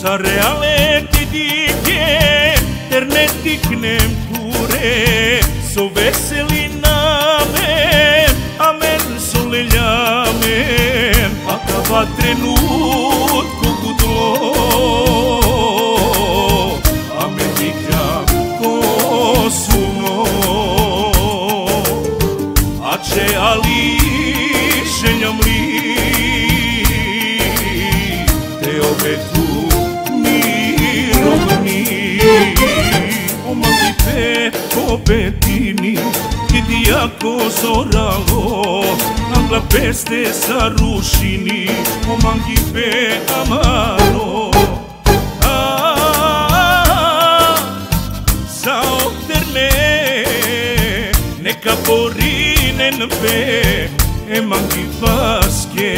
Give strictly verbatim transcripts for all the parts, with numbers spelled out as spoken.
Sa reale ti dike, ter ne tiknem ture, so veseli namen, amen so leljamen, a kava trenutku gudlo, amen dikam kosuno, a če ali šeljam li, te obetu Petini, ti jako zoralo, angla peste sa rušini, o mangi pe amaro. Sa okterne, neka porinen pe, e mangi paske.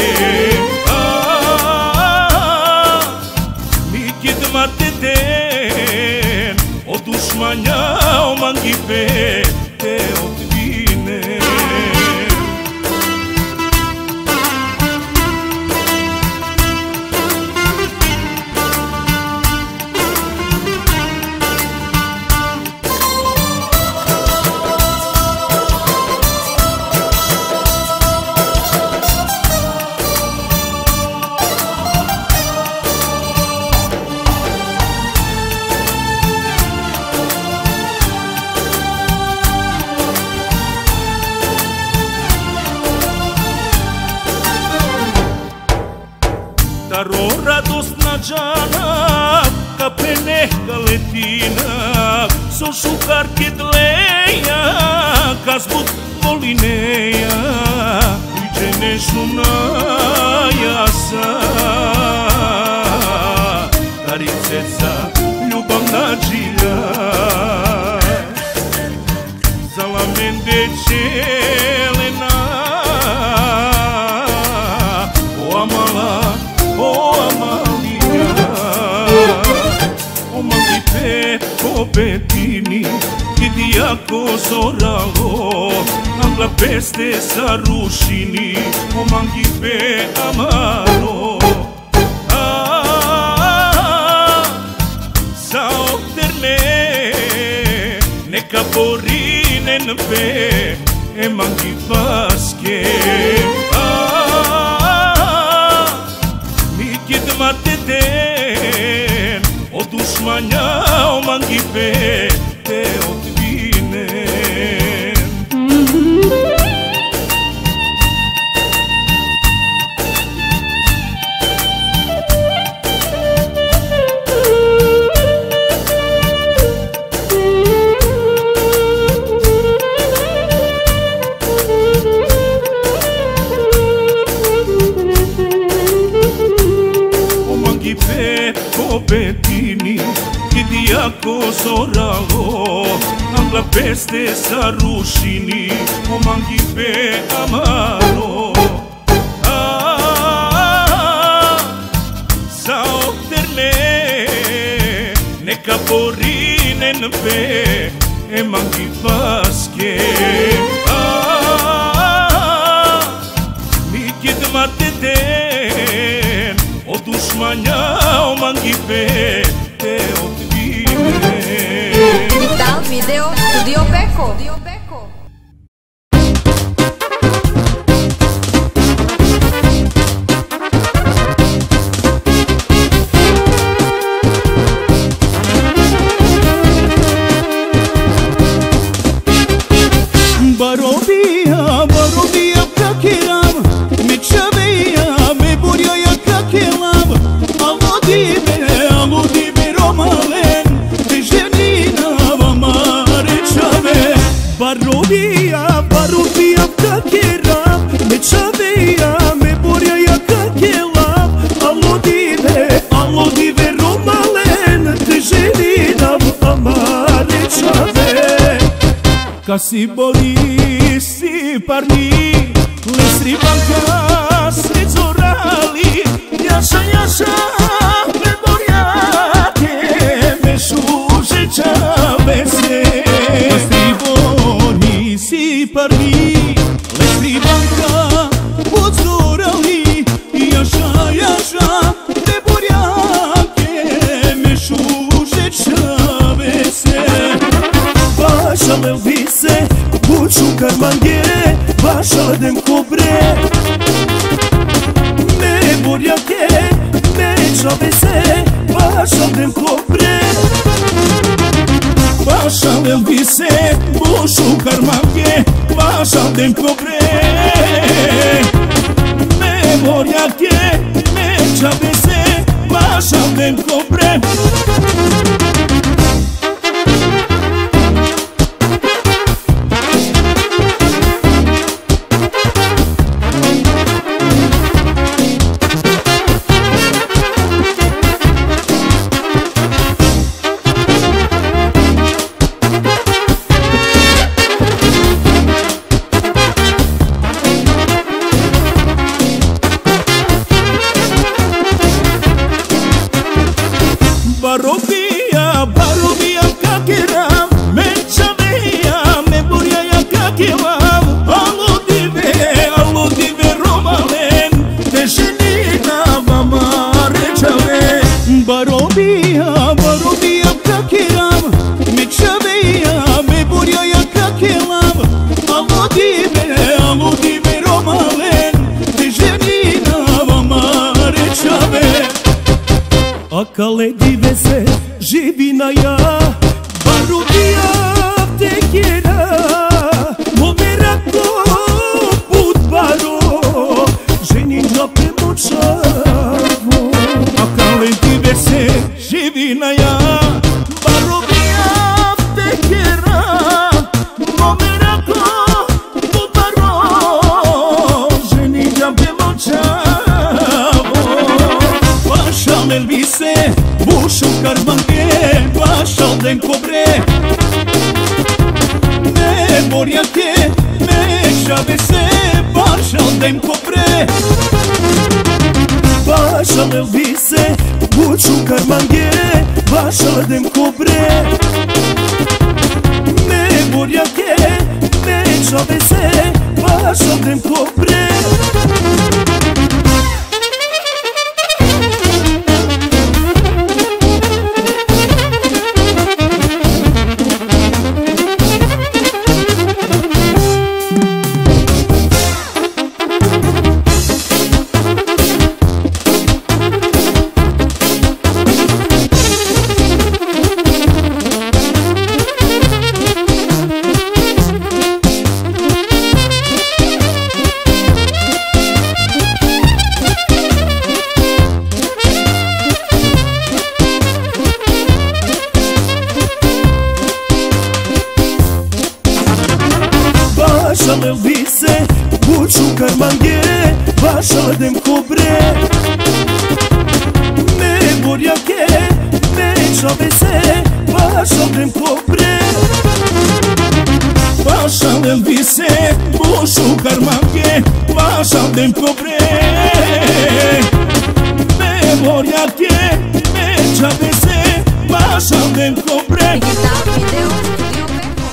Mi kid mateten, o dušmanja o mangi pe te odvine. Taro radosna džana, ka pene galetina, so šukarke dleja, ka zbud volineja, iđe nešuna jasa, tariceca ljubavna džilja, zalamende čelena, o amala, o Amalija, o mangi pe po petini, ti jako zoralo, angla peste sa rušini, o mangi pe amaro. Sa okterne, neka porinen pe, e mangi paske. Mateten, o dušmanja o mangi pe te odvine. Po petini, ti jako zoralo, angla peste sa rušini, o mangi pe amaro. Sa okterne, neka porinen pe, e mangi paske. Mi kid mateten, o dušmanja o mangi pe te odvine. Vital Video Studio Beko. Barovija, barovija kakeram, me čaveja, me borjaja kakelam, alo dibe, alo dibe romalen, te ženina vama rečave. Barovija, barovija kakeram, me čaveja, me borjaja kakelam, alo dibe, alo dibe romalen, te ženina vama rečave. Kasi boli si parni, lesri banka srezorali, jaša jaša memoriate, me šuže čave se. Kasi boli si parni, lesri banka odzorali, jaša jaša memoriate, baixo de cobre. Memoria que me chavese, baixo de cobre. Baixo el vise, bușu carmanche, baixo de cobre. Memoria que me chavese, baixo de cobre. Barovia, barovia kakera, menchaveia, memoria ya kakela, aludive, aludive romalen, teșenina mama rechave. Barovia, barovia kakera, menchaveia, memoria ya kakela, aludive, aludive romalen, teșenina mama rechave. Akale divese, živina ja, barovia te kjera, momerako put baro, ženin džape močavo. Akale divese, živina ja, barovia te kjera, momerako put baro, ženin džape močavo. Bașa el vise, bușu carmanche, bașa de cobre. Memoria que me chavese, bașa de cobre. Bașa el vise, bușu carmanche, bașa de cobre. Memoria que me chavese, bașa de cobre. Bașa el vise, bușu carmanche, bașa de cobre. Memoria que me chavese, bașa de cobre. Bașa el vise, bușu carmanche, bașa de cobre. Memoria que me chavese, bașa de cobre. Digital Video Studio Beko.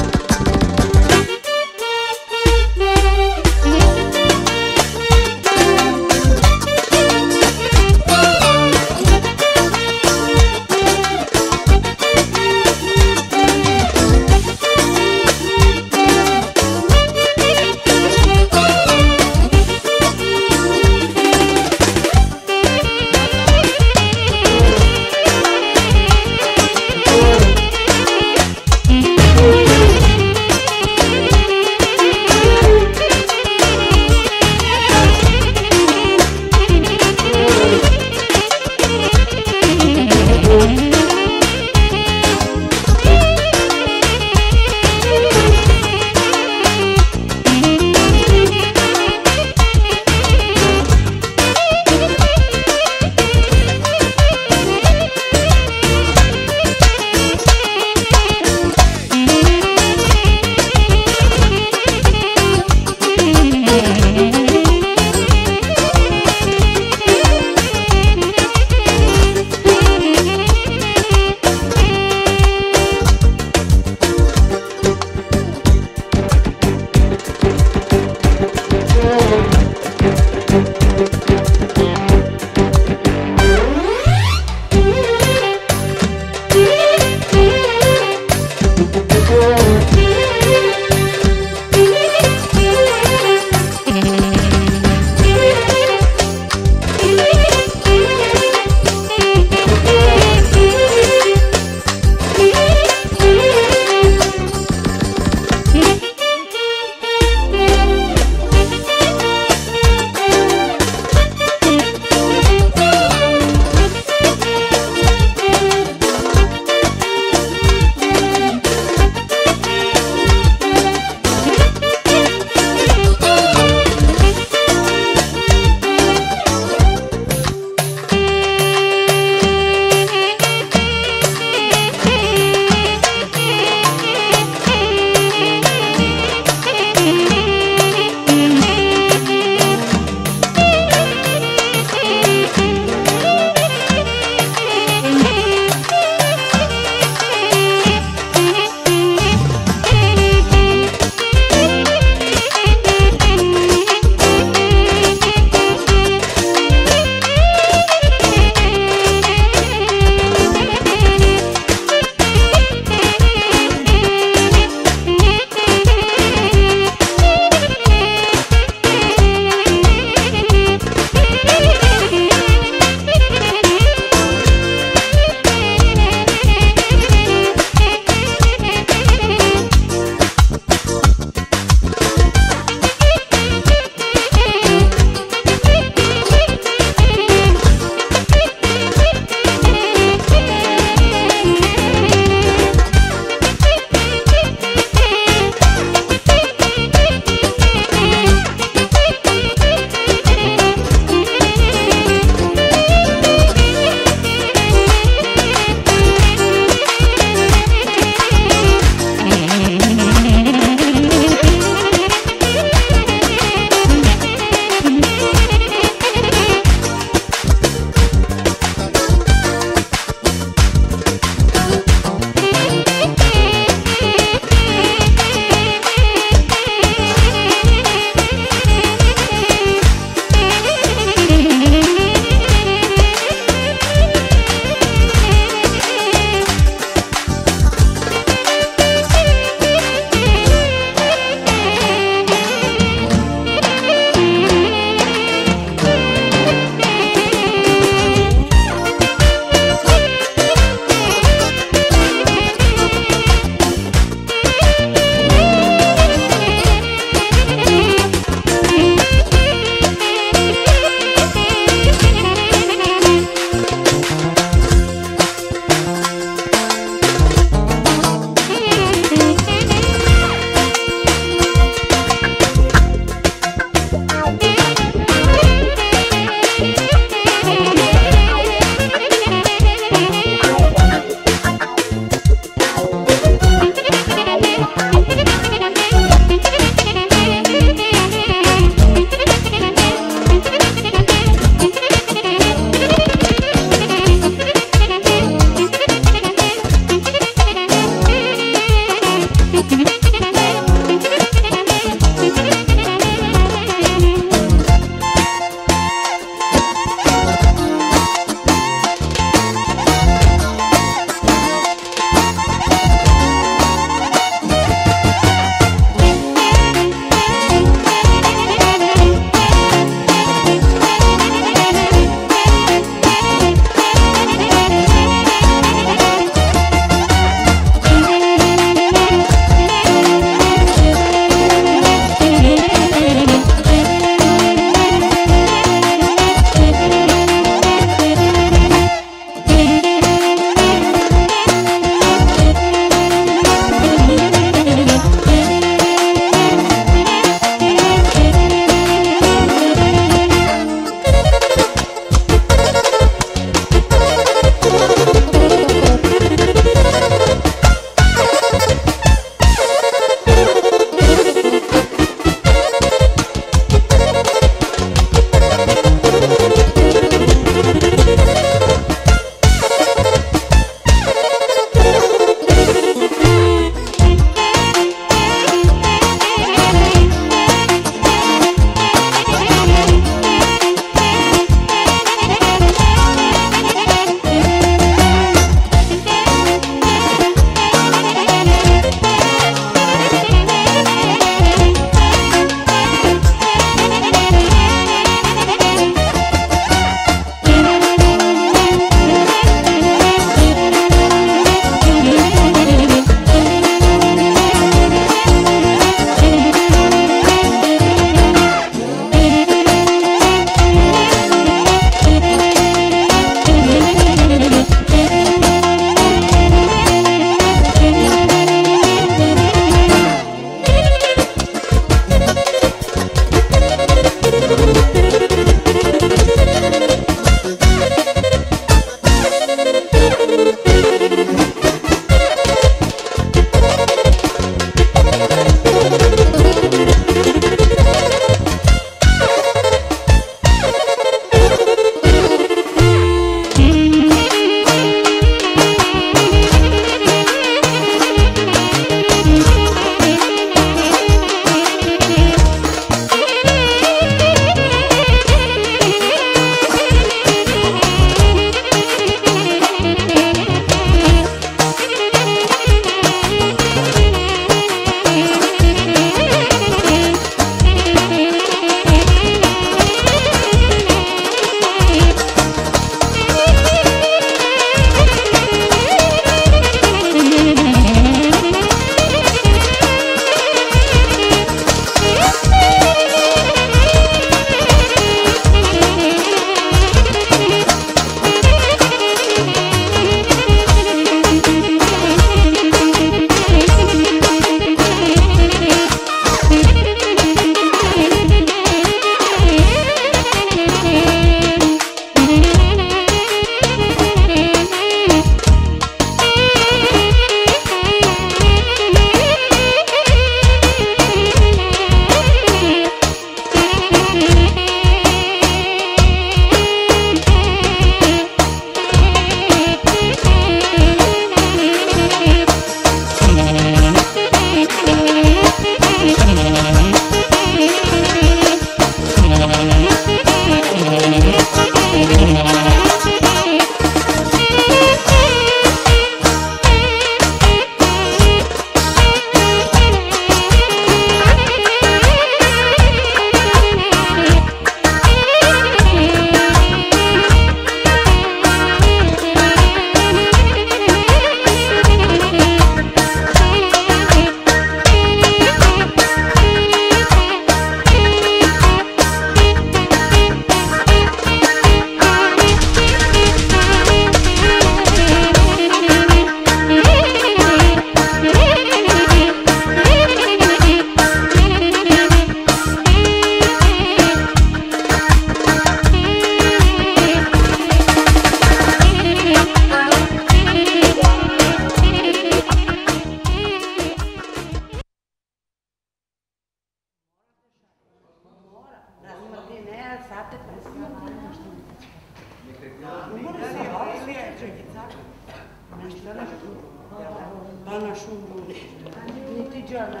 Bana shumë një të gjana.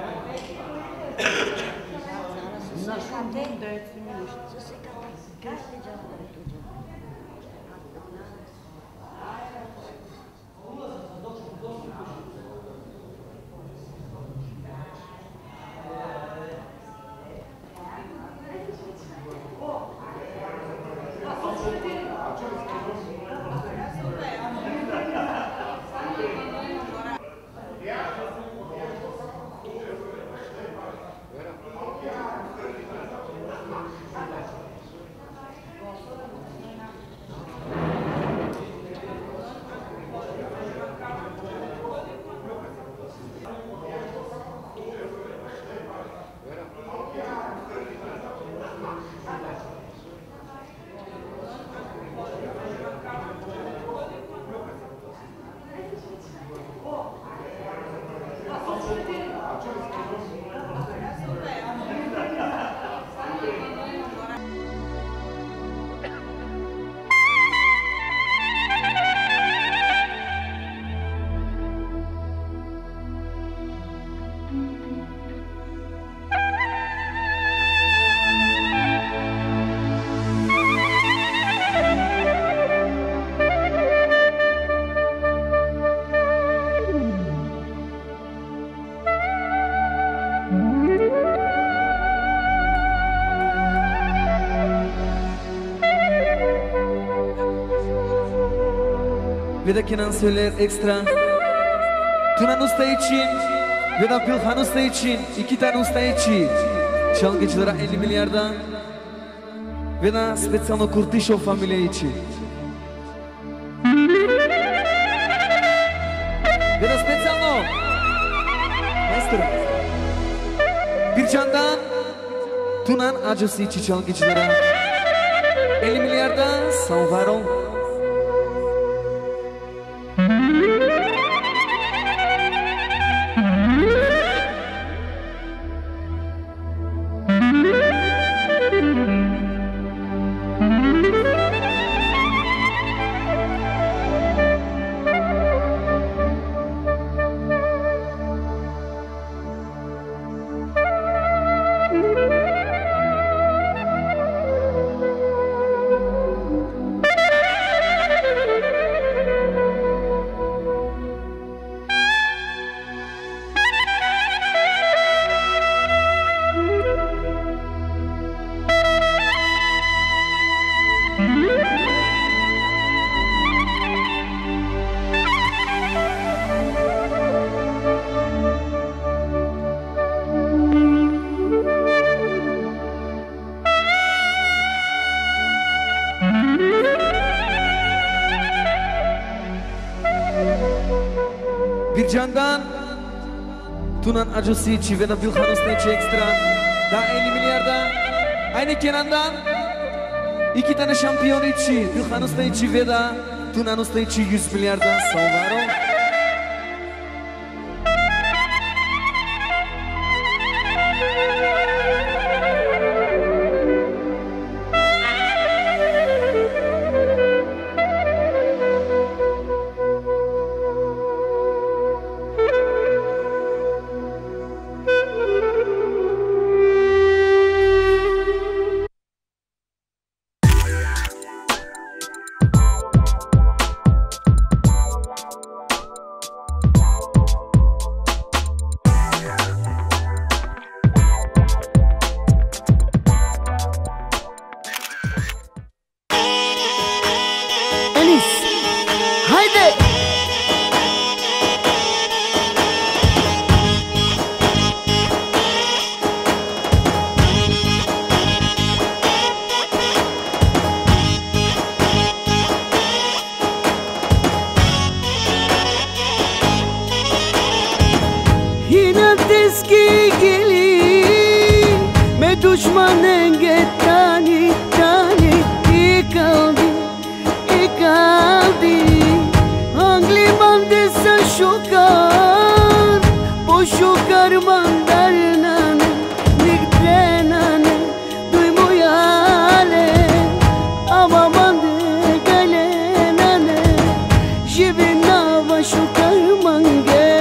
Në shumë të ndë e të mishtë. Veda Kenan söyler ekstra. Tunan Usta için, Veda Pilhan Usta için, iki tane usta için. Çalgıcılara elli milyardan. Veda Specijalno Kurtishov familya için. Veda Specijalno Maestro Bircan'dan Tunan acısı için çalgıcılara elli milyardan sağ var ol. Bircan'dan Tunan acısı için ve Nabil Khan Usta için ekstra daha elli milyardan. Aynı Kenan'dan iki tane şampiyon için Bilhan Usta için ve da Tunan Usta için yüz milyardan sağ var ol. Düşman enget tani tani i kaldi i kaldi Angli bande sa şokar bo şokar mandar nane nigde nane duy mojale ama mande gale nane živina va šokar mange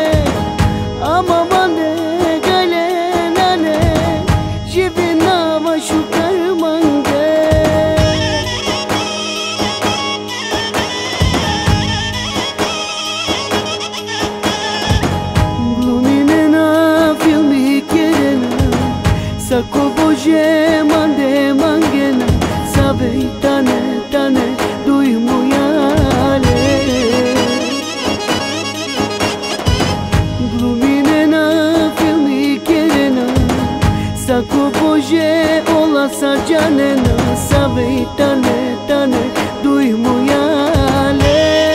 bože mande mangena Savej tane tane duj mujale Glumine na filmi kerena Sako bože ola sa janena Savej tane tane duj mujale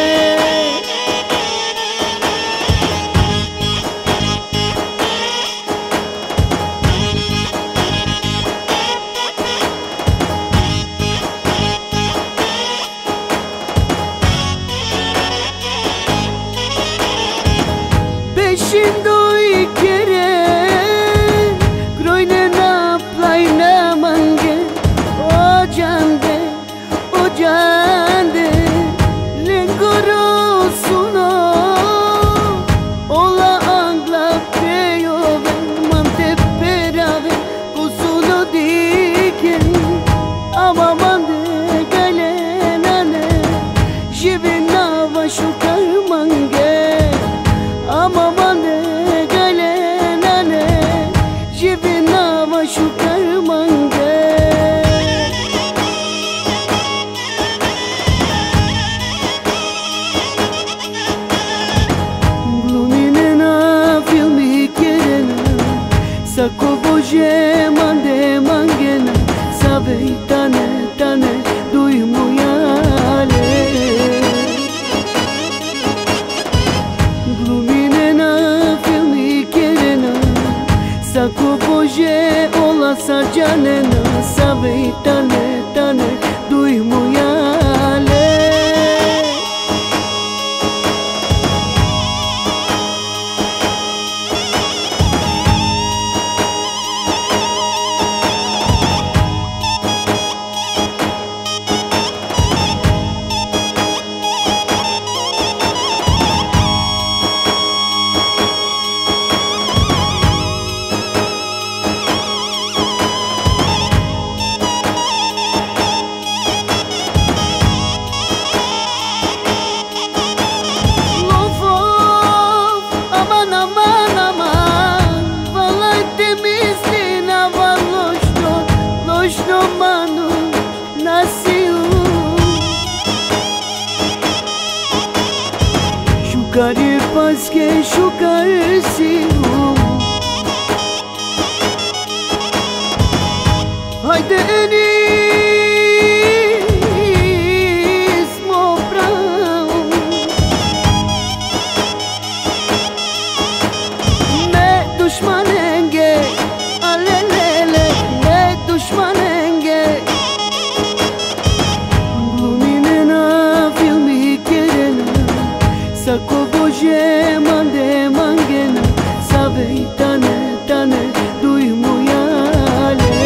Peşindo ikere Groyne na playna mange O cande, o cande Lengoro suno Ola angla peyove Mante perave Kusulo diken Ama mande galenane Jivina vaşukar mange Ama mande galenane Jivina vaşukar mange Glumine na filmi kerena Sako bože mande mangena Savej tane tane duj mujale Glumine na filmi kerena Sako bože ola sa janena Savej tane tane duj mujale Shukari paske shukar siu Haydi enis mo prav Ne düşmanenge alelele Ne düşmanenge Glumine na filmi kerena Sako bože mande mangena Savej tane tane duj mujale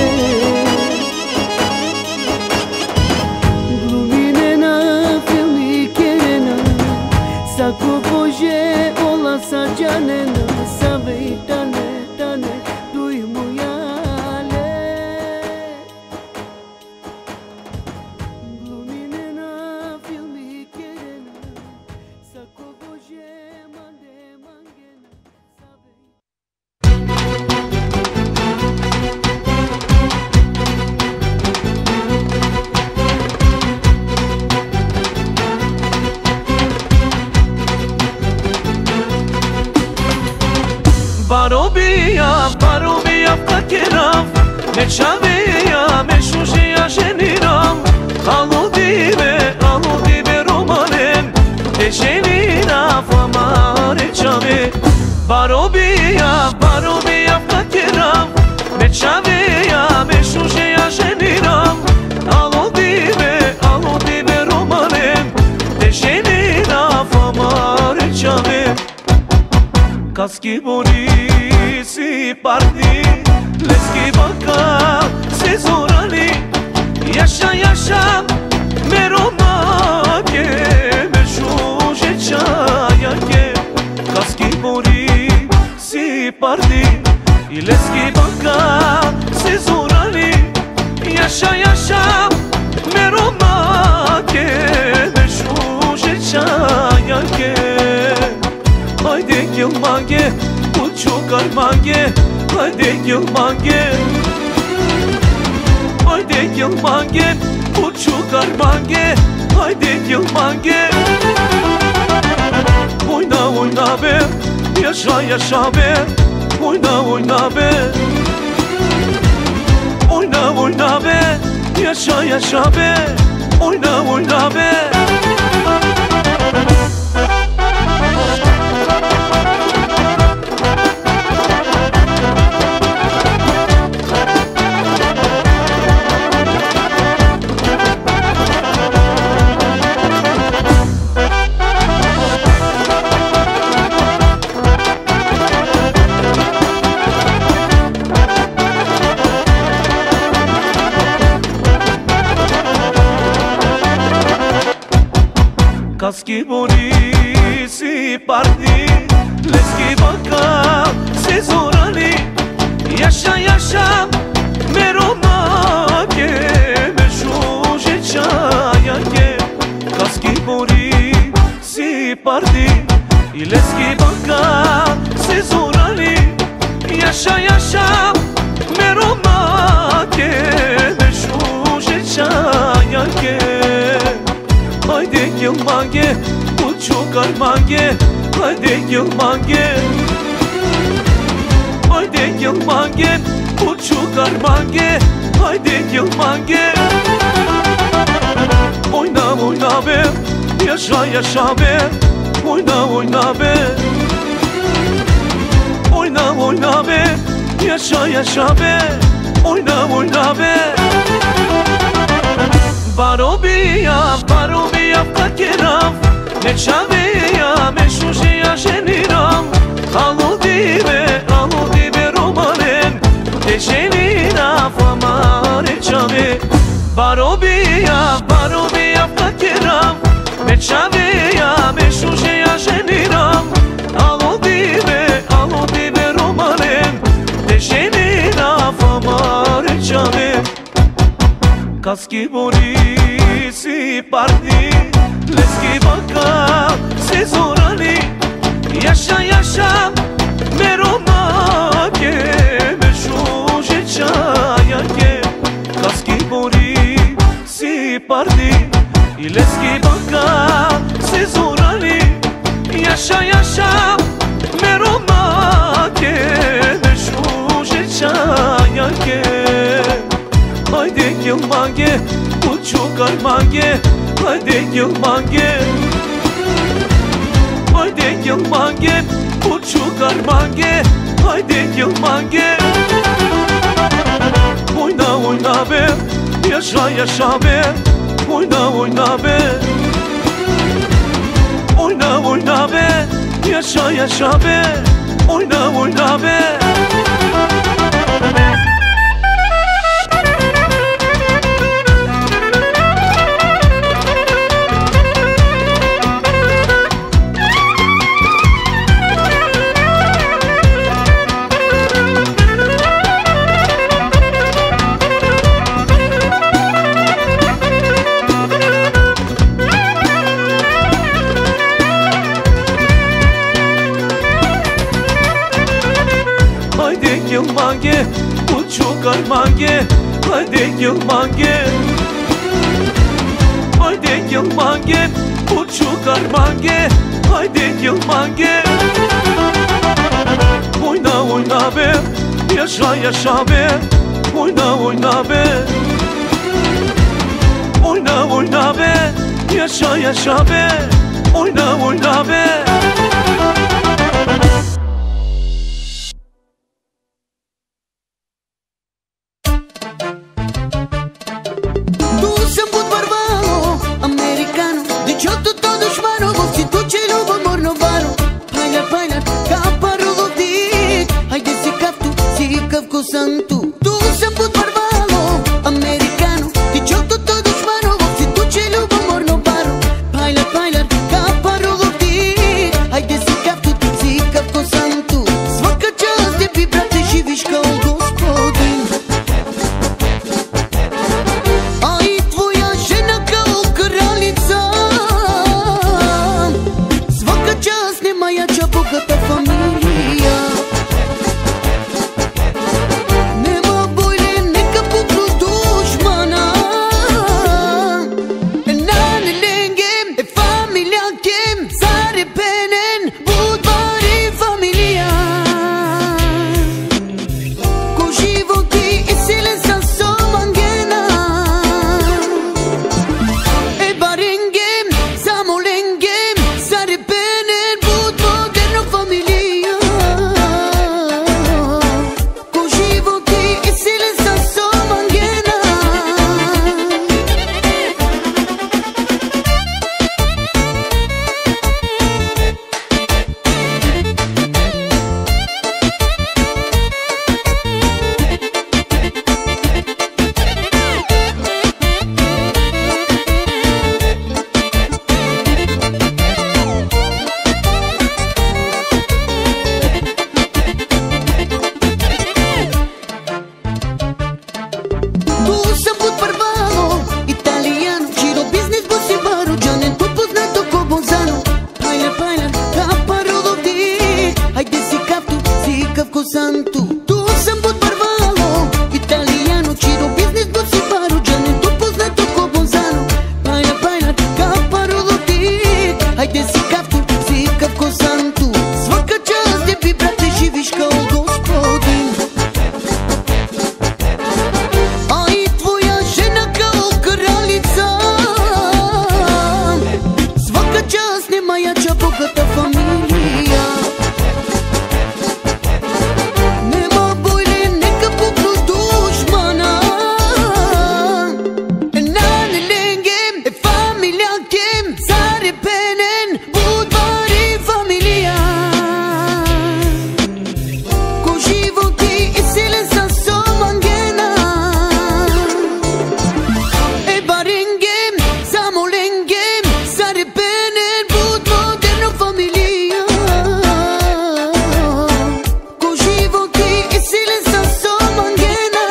Glumine na filmi kerena Sako bože ola sa janena Savej tane tane duj mujale Glumine na filmi kerena Sako bože mande mangena Savej Barobia, barobia fakeram Ne çavia, me shujia jeniram Aludive, aludive romanem De jenina famare çave Barobia, barobia fakeram Ne çavia, me shujia jeniram Aludive, aludive romanem De jenina famare çave Kaski borisi parti Leski baka se zorani Yaşa yaşa meromake Me shuje çaya ke Kaski borisi parti Leski baka se zorani Yaşa yaşa meromake Me shuje çaya ke Haydi yılmage, uçuk armage Haydi yılmage Haide gilmange, uçukar mange, haydi gilmange. Oyna oyna be, yaşa yaşa be, oyna oyna be. Oyna oyna be, yaşa yaşa be, oyna oyna be. Kaski borisi pardi, leski baka se zorani. Yaşa yaşa merona ke meşuje çaya ke. Kaski borisi pardi, leski baka se zorani. Yaşa yaşa merona ke meşuje çaya ke. Haydi gilmange, uçukar mange, haydi gilmange. Haydi gilmange, uçukar mange, haydi gilmange. Oyna oyna be, yaşa yaşa be, oyna oyna be. Oyna oyna be, yaşa yaşa be, oyna oyna be. Barobia, barobia kakeram, ne çavia, me şuşeya jeniram. Aludive, aludive romanen, te jenira famare çave. Barobia, barobia kakeram, me çavia, me şuşeya jeniram. Aludive, aludive romanen, te jenira famare çave. Kaski borisi pardi, leski baka se zorani. Yaşa yaşa merona ke meşuje çaya ke. Kaski borisi pardi, leski baka se zorani. Yaşa yaşa merona ke meşuje çaya ke. Haydi gilmange, uçukar mange, haydi gilmange. Haydi gilmange, uçukar mange, haydi gilmange. Oyna oyna be, yaşa yaşa be, oyna oyna be. Oyna oyna be, yaşa yaşa be, oyna oyna be. Gilmange, uçukar mange, haydi gilmange. Haydi gilmange, uçukar mange, haydi gilmange. Oyna oyna be, yaşa yaşa be, oyna oyna be. Oyna oyna be, yaşa yaşa be, oyna oyna be. Santo, tu se put barbalo, americano, diciotto todo smano, si tu ce lo amor no paro, baila baila, caparo loti, hai de si cap tu si cap con santo, svaka čas de vibrate živiš kao gospodin. A i tvoja žena kao kraljica, svaka čas nema jača bogata familija. Nema bolje santu. Tu sam bud parvalo, italiano, čiro biznis do si baru, džane tu poznato ko Bonzano. Bajla, bajla, kaparulo ti, hajde si kaftu, si kav ko santu. Svaka čast tebi, brate, živiš kao gospodin. A i tvoja žena kao kraljica. Svaka čast, nema jača bogata familija. Nema bolje, neka puknu dušmana. Nane lengem, familjakem, zarepenen, budvari familija. Ko životi isilen sa somangena. E barengem, zamolengem, zarepenen, bud moderno familija. Ko životi isilen sa somangena.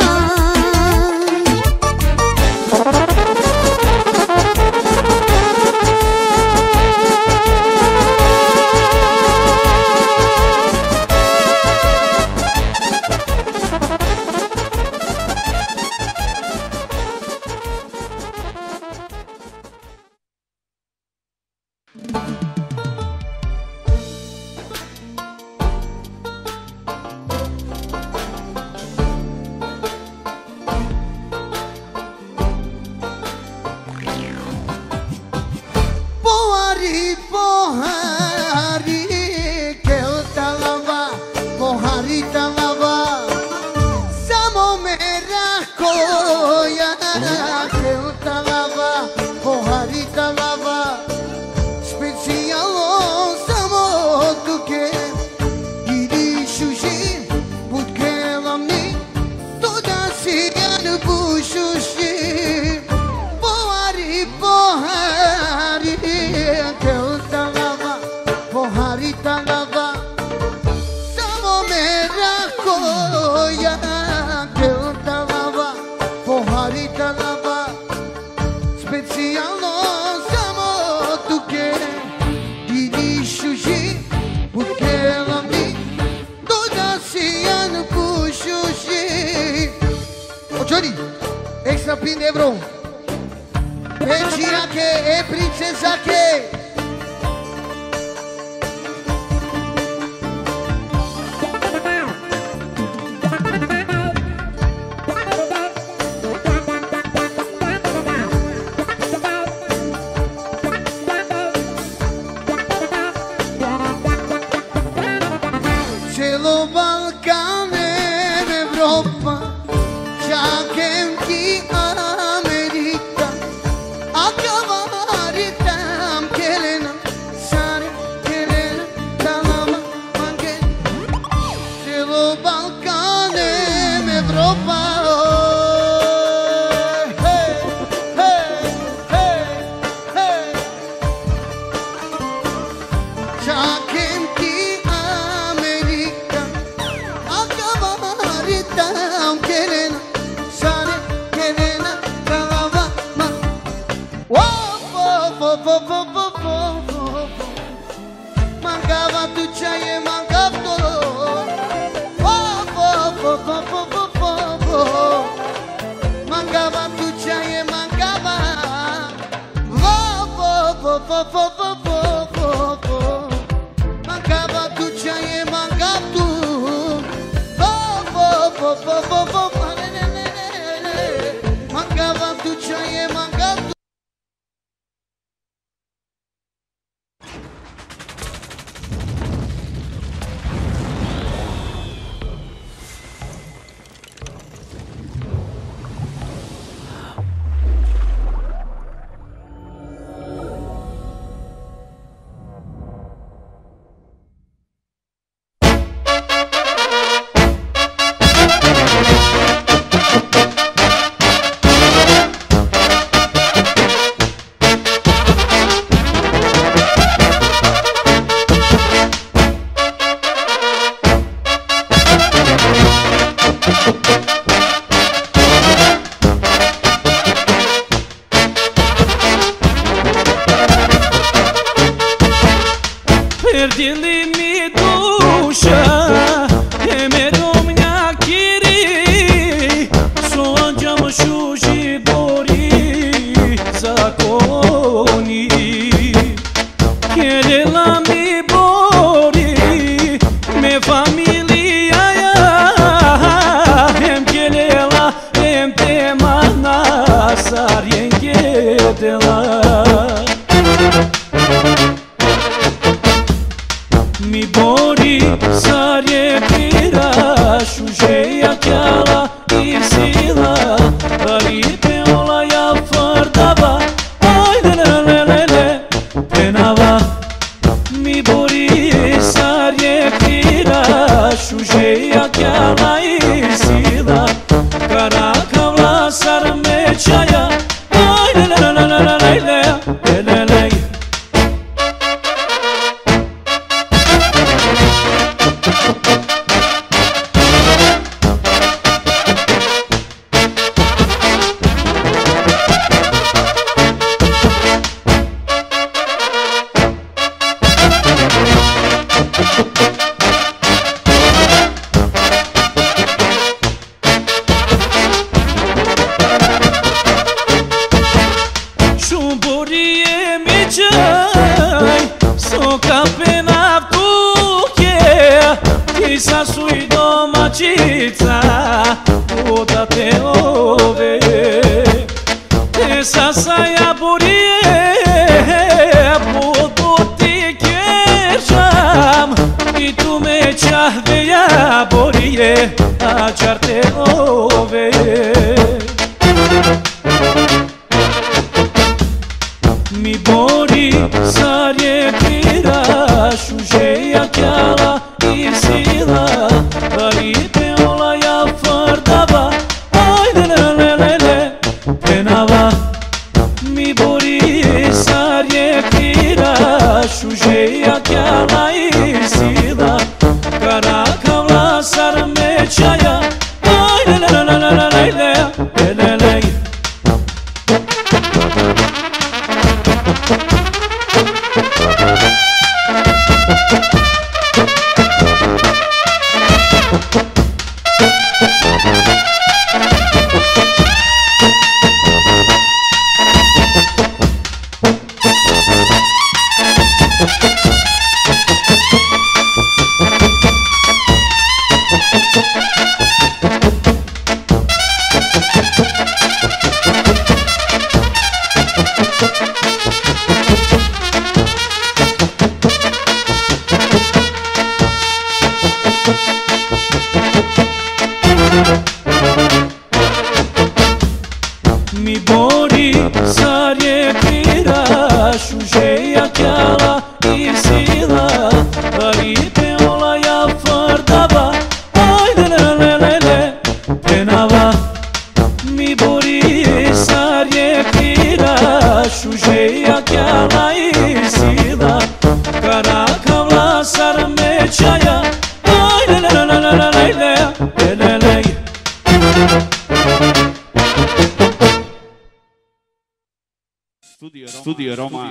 Pohari, pohari, kel talava, pohari talava. Samo merako ja, kel talava, pohari talava. Specijalno samo tuke, idi šuši, budke lamni, to da si jan bušuši. Pohari, pohari, kel talava, pohari talava. Samo merako ja, kel talava, pohari talava. Specijalno samo tuke, idi šuši, budke lamni, to da si jan bušuši. O Johnny, extra pin de bro. Peciake e princesake. Celo Balkane, Evropa, čakem ti Amerika. Acabare tam kelena, sare kelena, talama mangen. Celo Balkane, Evropa. Hey, hey, hey, hey. Čakem ti Amerika. sa sui domaćica da te ove sa sa jaburije budu ti kešam i tu me čahve jaburije a čar te ove mi bori sarje piraš užeja kjala i sila Baripe ola ja fardava Ajde le le le le penava Mi bori sarje piraš užeja kjala i sila Karaka vlasar mećaja Ajde le le le le le le le le Mi bori sarje piraš užeja kjala i sila Baripe ola ja fardava Ajde le le le le penava Mi bori sarje piraš užeja kjala i sila Karaka vlasar mećaja Ajde le le le le le le le le Studio Roma.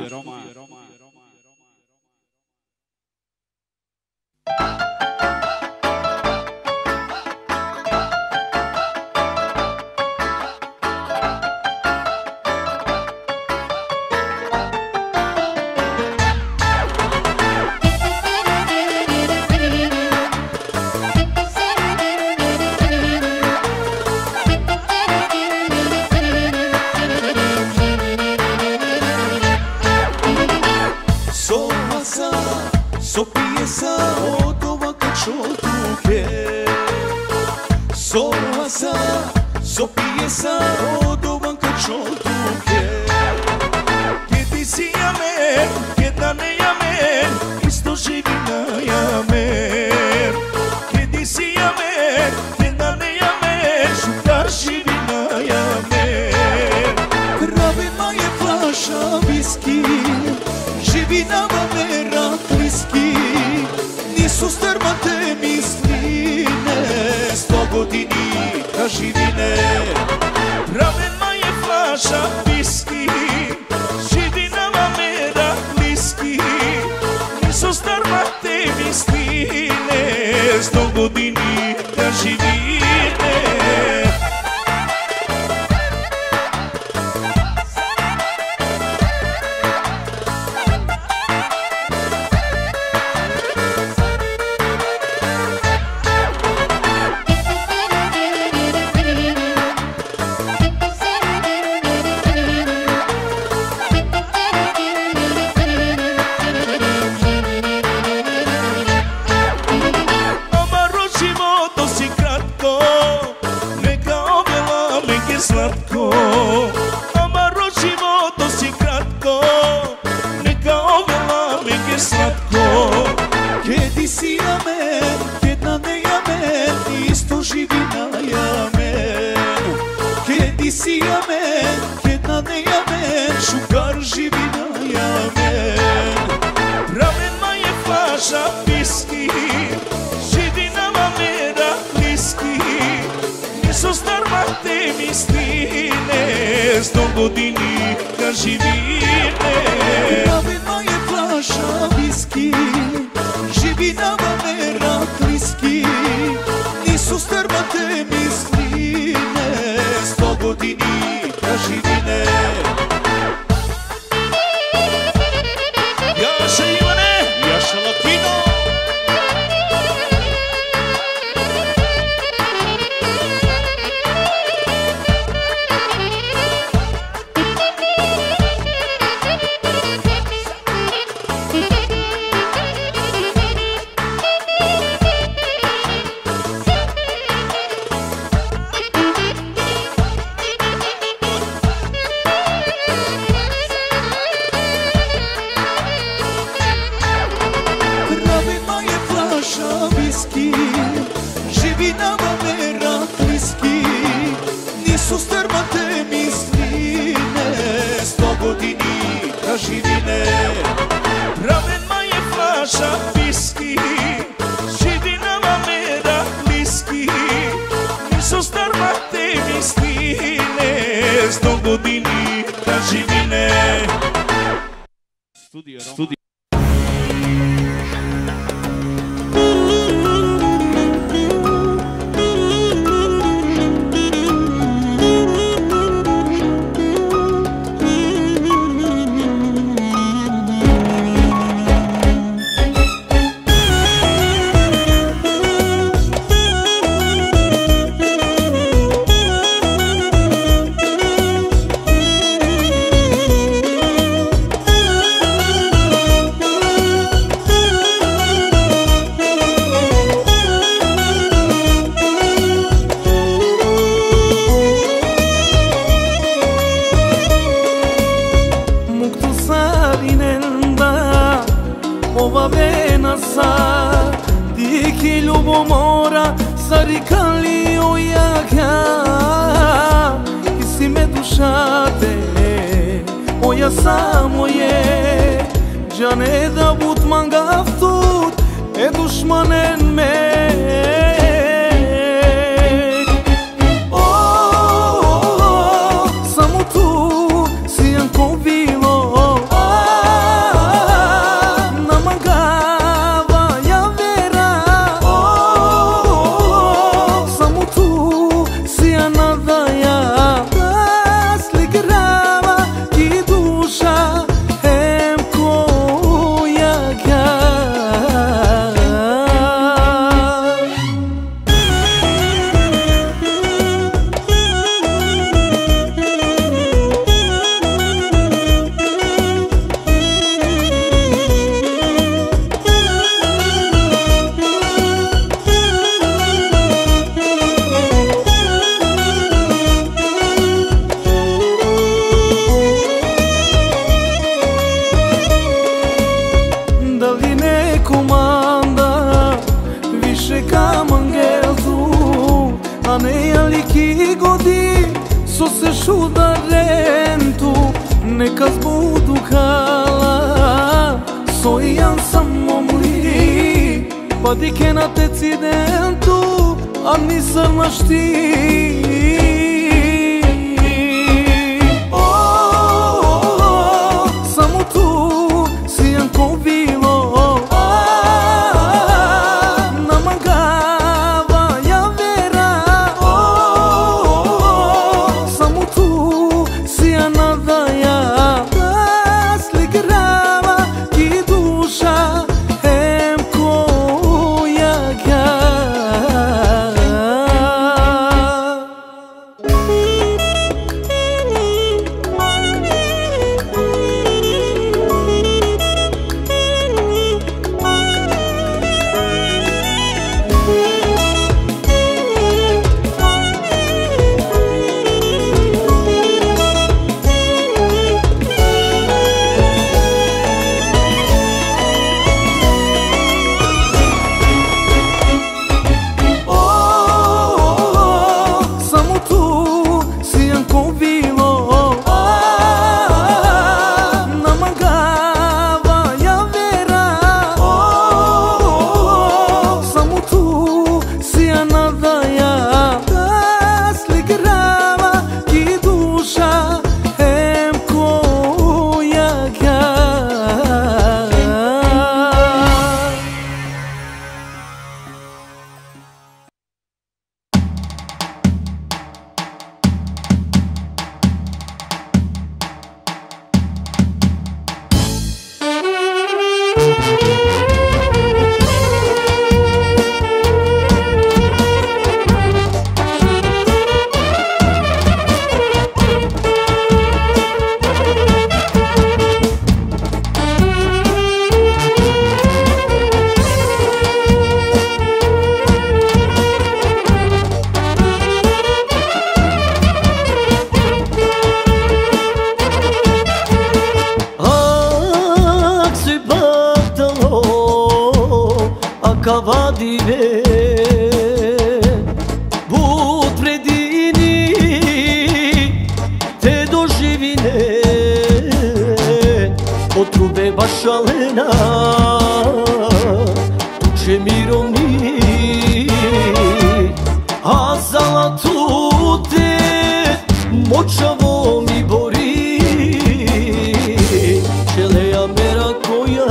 So piyesa odova kačotuke So asa, so piyesa odova kačotuke Che ti sia me, che da ne a me, isto živi na jamer Che ti sia me, che da ne a me, šukar živi na jamer Kravena je flaša viski, živi na vamera kliski Nisu strmate misline, sto godini da živine Ravena je flaša viski, živi na vamera kliski Nisu strmate misline, sto godini da živine slatko Amaro životo si kratko Neka ovela meke slatko Che ti sia me, che da ne a me Isto živi na jamen Che ti sia me, che da ne a me Šukar živi na jamen Ravena je flaša viski Živi na vamera kliski Nisu strmate misline, sto godini da živine Ravena je flaša viski, živi na vamera kliski Nisu strmate misline, sto godini da živine Jaša Ivane, Jaša Latino bliski, živi nama merak bliski, nisu strmate misline, sto godini da živine. Pravedna je flaša viski, živi nama merak bliski, nisu strmate misline, sto godini da živine. Studio Roma. Sarikali ojaga i si me dušate oja samo je Jane da but mangaftut e dushmanen me Oh, samo tu si anko bilo neka zbudu kala soian samo mli pa dike na decidentu a nisam našti samo tu si anko bilo Ka vadi žive Bud predini te doživine Od trube bašalena tuče mirovni A zalatu te močavo mi bori Čeleja mera koja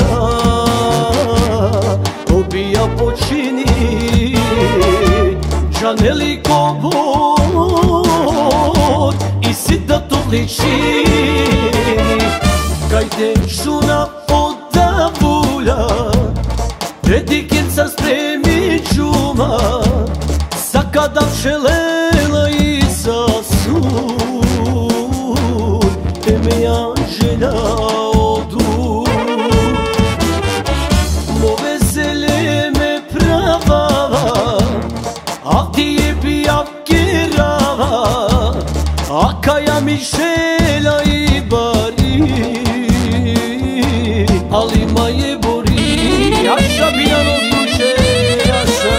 obija počini Žaneliko bor i sita to ličini Kajde šuna poda vulja Dedikinca spremi čuma Sakada šelela i sasud Teme ja želja odu Mo veselje me pravava A ti je bijak kirava A kaja mi želja i bari Ali ma je bori Jaša Biljano kuće Jaša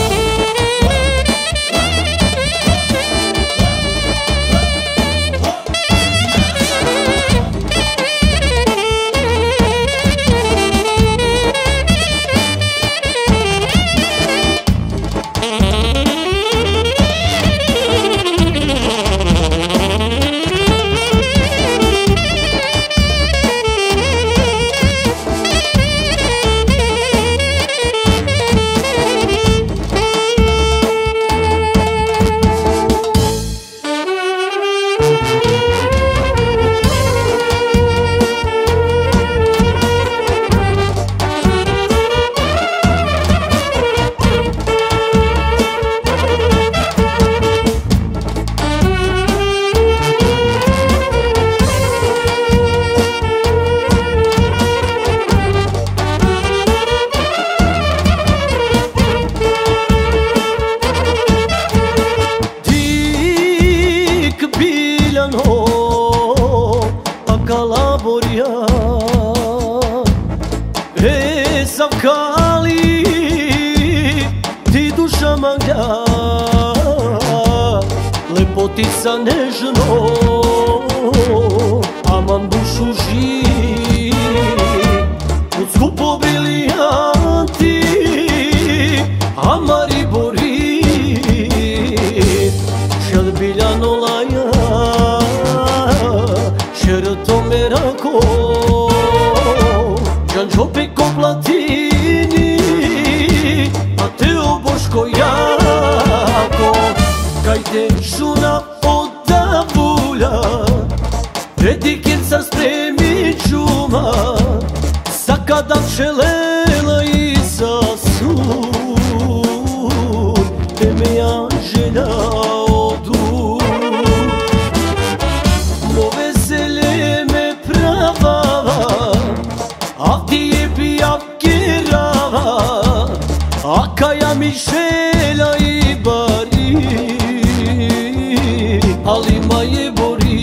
E savkali ti duša magja Lepotica nežno Aman dušu živi Od skupo briljanti Amari bori Šel Biljano laja Šerto merako Đanđope ko platini A teo boško jako Kajde šuna poda vulja Dedikinca spremi čuma Sakada šelela i sasud Teme ja želja odu Mo veselje me pravava A ti je bijak kirava A kaja mi želja i bari Ali ma je bori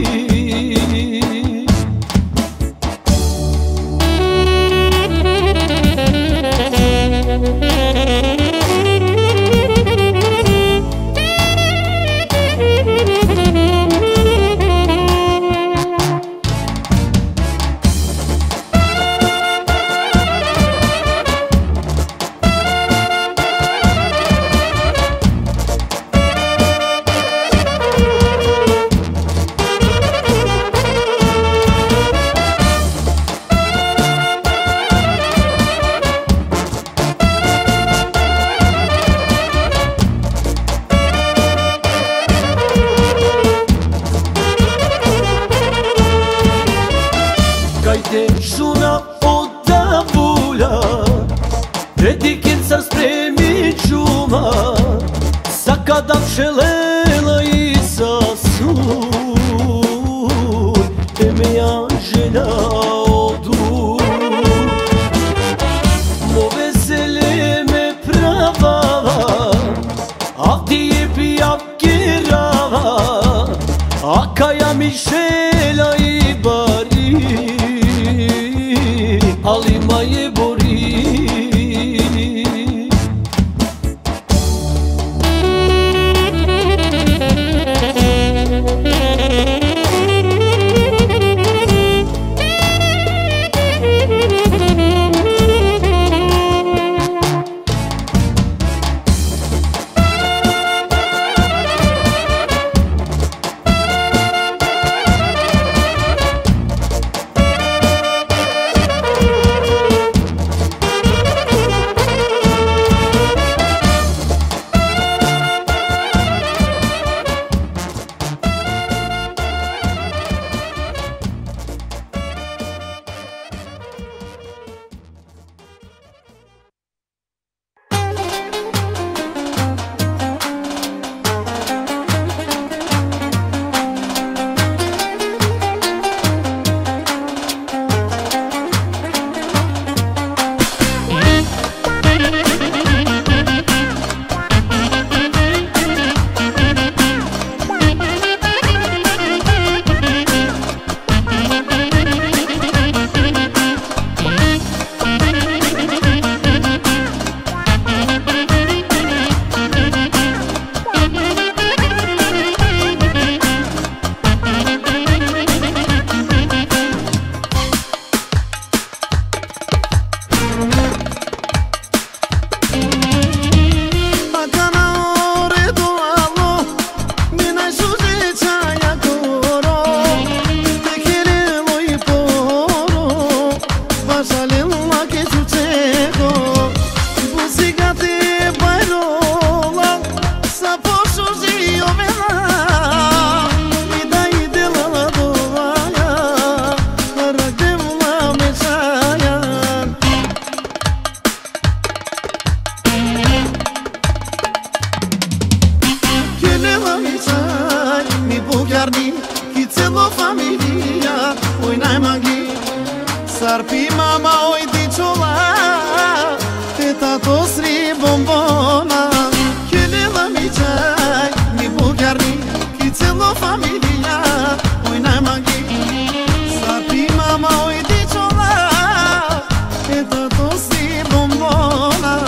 Kajde šuna poda vulja Dedikinca spremi čuma Sakada šelela i sasud Teme ja želja odu Mo veselje me pravava A ti je bijak kirava A kaja mi želja i bari Ali ma je bori bugarni i celo familija, oj najmangi. Sarpi mama oj dičola, te tato sri bombona. Kjelela mi čaj, mi bugarni i celo familija, oj najmangi. Sarpi mama oj dičola, te tato sri bombona.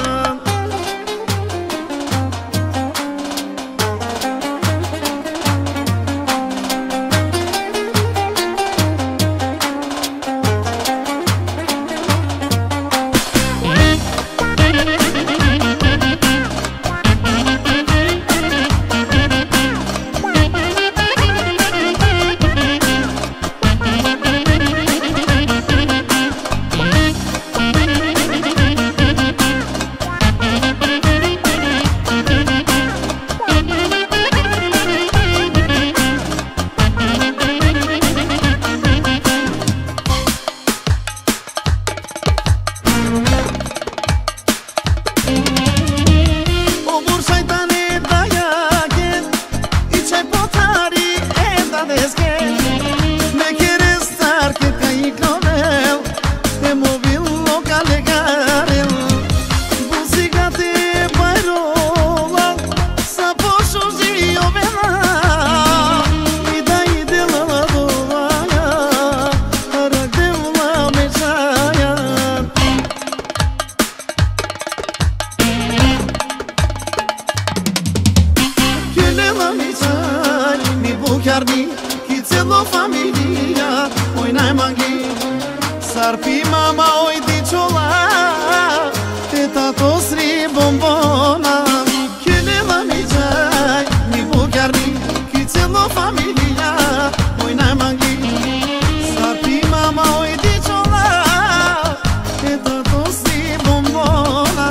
Sarpi mama oj dičola, te tato sri bombona. Kjelela mi čaj, mi bugarni i celo familija, oj najmangi. Sarpi mama oj dičola, te tato sri bombona.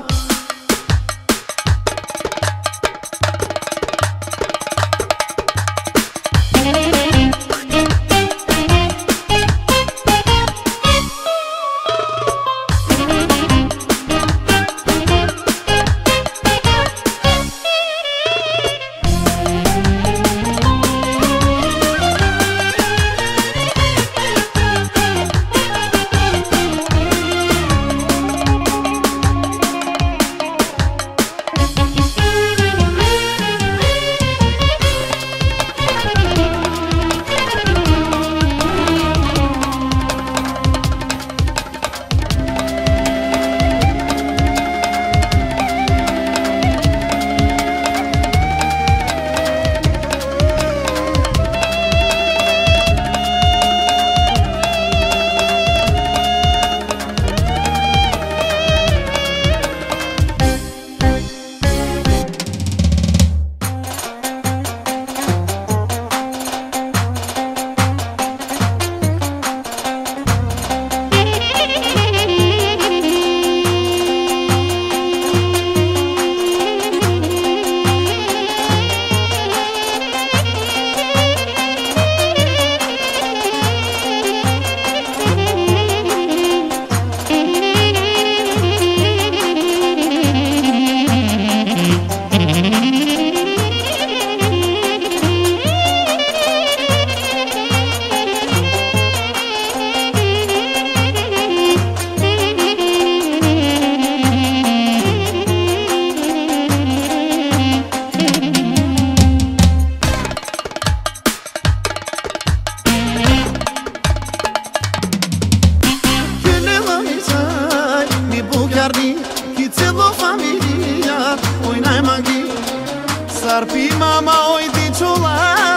Sarpi mama oj dičola,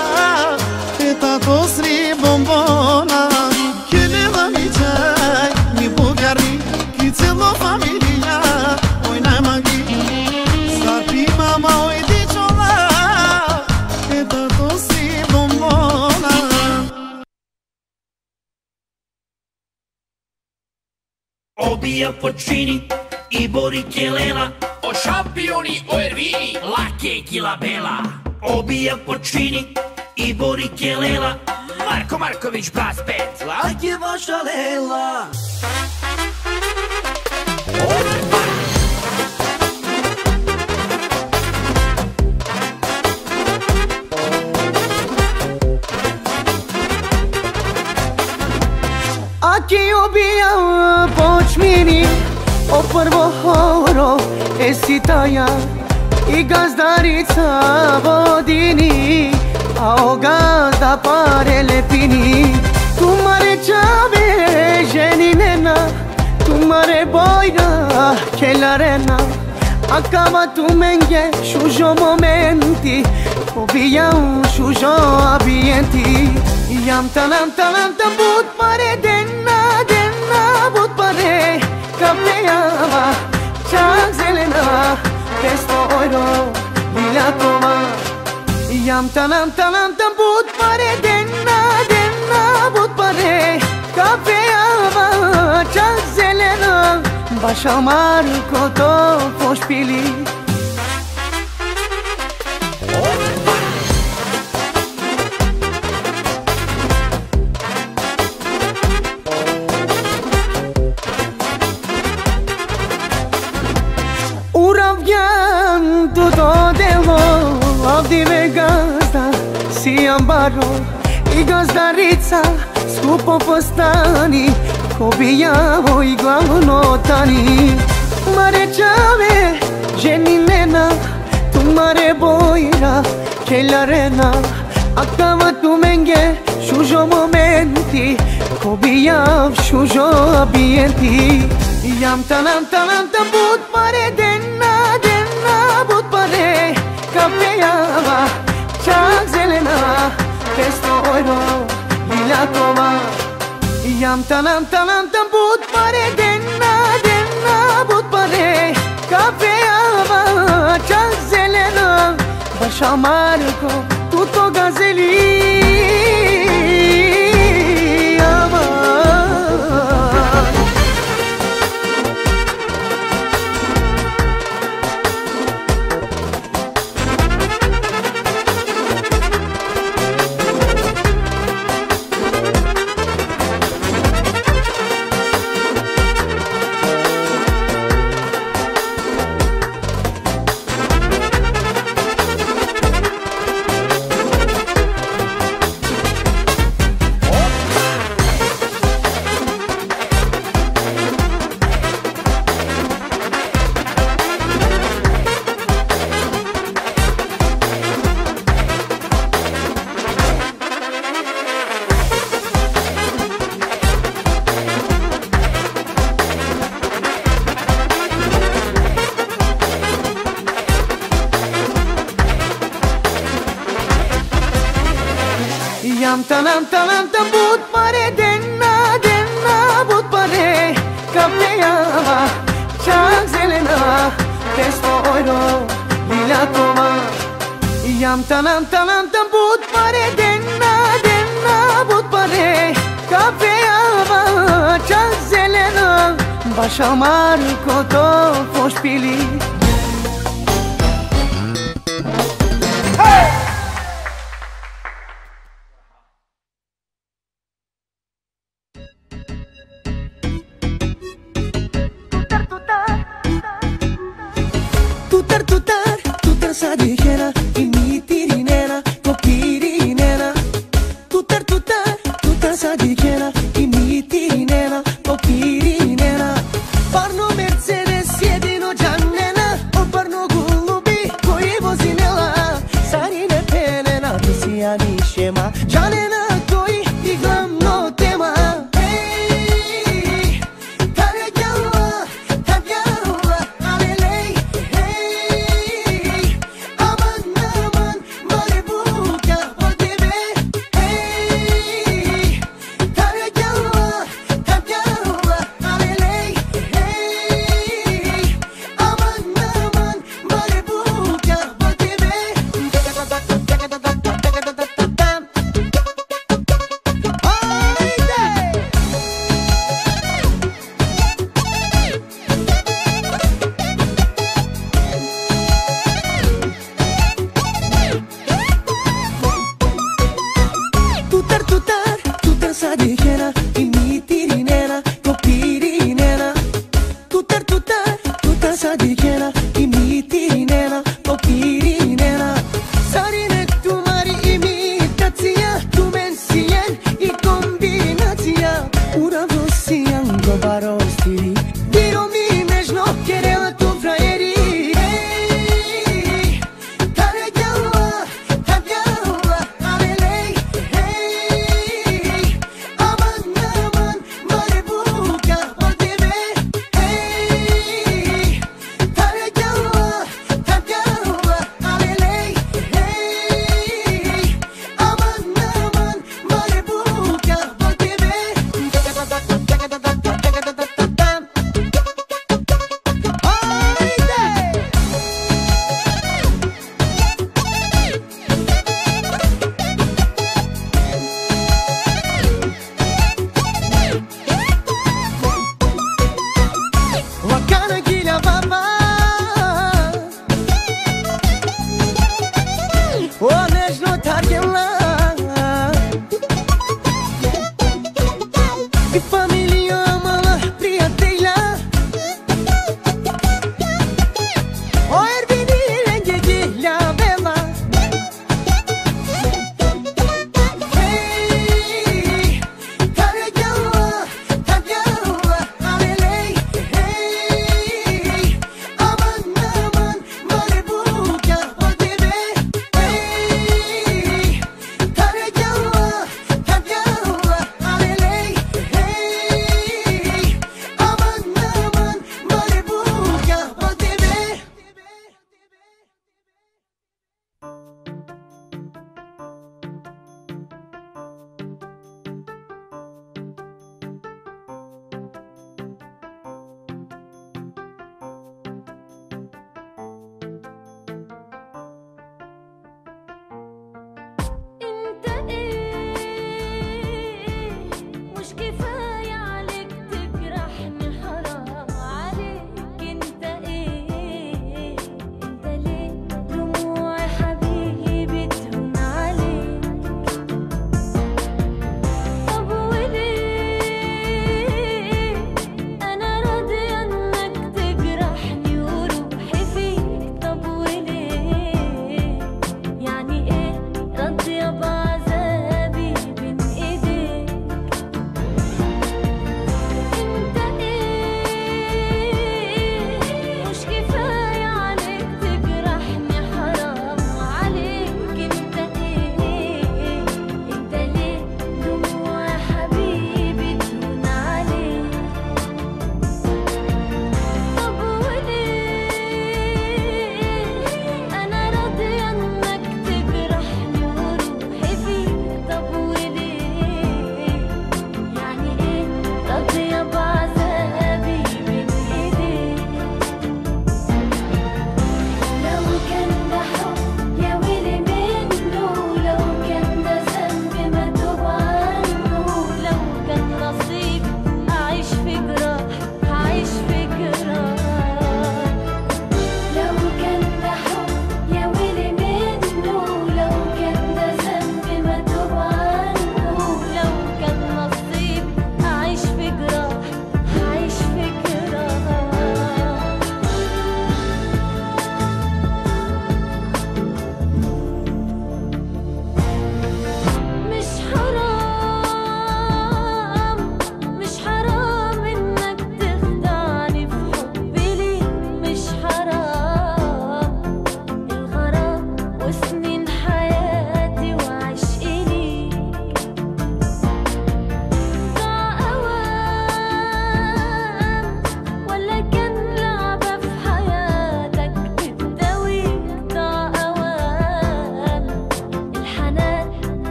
te tato sri bombona. Kjelela mi čaj, mi bugarni i celo familija, oj najmangi. Sarpi mama oj dičola, te tato sri bombona. Obija Počini i Bori Kjelela, o šampioni, o Ervini, lake kila bela. Obija Počini i Bori Kjelela, Marko Marković bas pet, lake vaša lela. Jašmini, o prvo horo, e si taja I gazdarica vodini, a o gazda pare lepini. Tu mare čave, ženi nena, tu mare bojna, kelarena. Acaba tu menge, šužo momenti, pobijam šužo abijenti. Jam talam talam tam bud pare, denna, denna bud pare, kapejava, čak zelena, pesto euro, lila toma. Jam talam talam tam bud pare, denna, denna bud pare, kapejava, čak zelena, baš amar ko to pošpili. Uravnjan tutto delo, avdive gazda, si ambaro I gazdarica, skupo postani, ko bijavo I glavno tani. Mare čave, ženi nena, tu mare bojra, kelarena. Acaba tu menge, šužo momenti, ko bijav šužo abijenti. Jam talam talam tam bud pare, denna, denna bud pare, kapejava, čak zelena, pesto euro, lila toma. Jam talam talam tam bud pare, denna, denna bud pare, kapejava, čak zelena, baš amarko, tutto gazeli. Jam talam talam tam bud pare, denna, denna bud pare, kapejava, čak zelena, pesto euro, lila toma. Jam talam talam tam bud pare, denna, denna bud pare, kapejava, čak zelena, baš amarko to pošpili. Sa dijera I mi tirinera, ko pirinera. Tutar, tutar, tutar sa dijera I mi tirinera, ko pirinera. Parno Mercedes jedino džannena,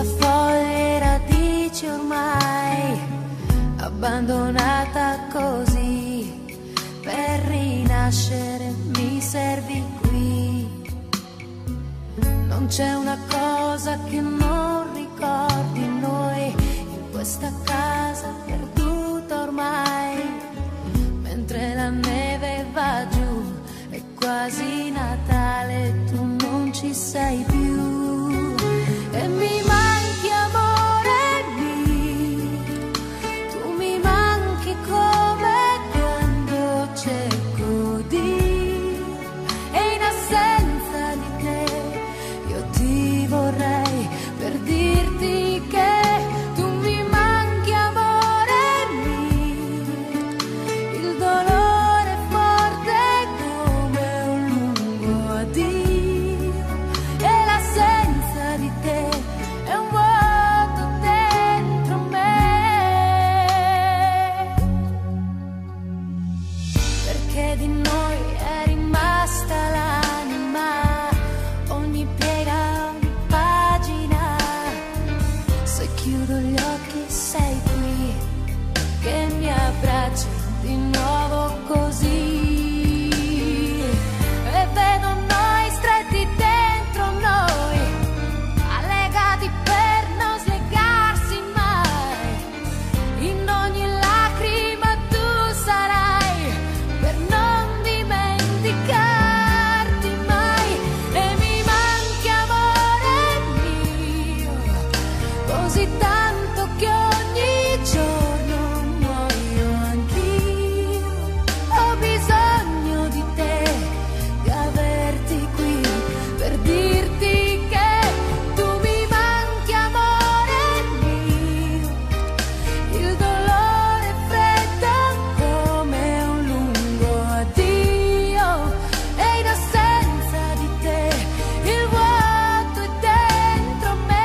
foglie, radici ormai, abbandonata così, per rinascere mi servi qui. Non c'è una cosa che non ricordi noi, in questa casa perduta ormai, mentre la neve va giù, è quasi Natale, tu non ci sei più. E mi manchi amore mio, tu mi manchi come quando cerco di, e in assenza di te io ti vorrei per dirti che tu mi manchi amore mio, il dolore è forte come un lungo addio, e l'assenza di te è un vuoto dentro me, perché di noi è rimasta l'anima, ogni piega, ogni pagina. Se chiudo gli occhi sei qui, che mi abbracci di nuovo così, e vedo noi stretti dentro noi, allegati per non slegarsi mai. In ogni lacrima tu sarai per non dimenticarti mai. E mi manchi amore mio, così tanto che ogni giorno muoio anch'io. Ho bisogno di te, di averti qui per dirti che tu mi manchi amore mio, il dolore è freddo come un lungo addio, e in assenza di te il vuoto è dentro me.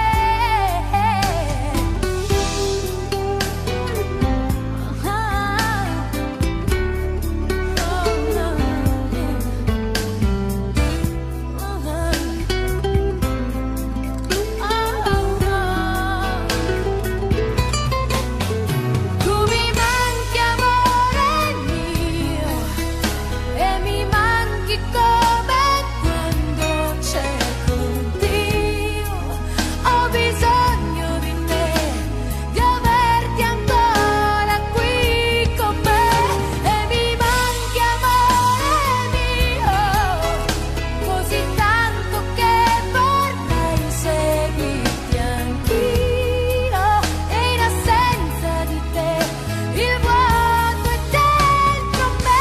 Tu mi manchi amore mio, e mi manchi come quando cerco Dio. Ho bisogno di te, di averti ancora qui con me. E mi manchi amore mio, così tanto che vorrei seguirti anch'io, e in assenza di te il vuoto è dentro me.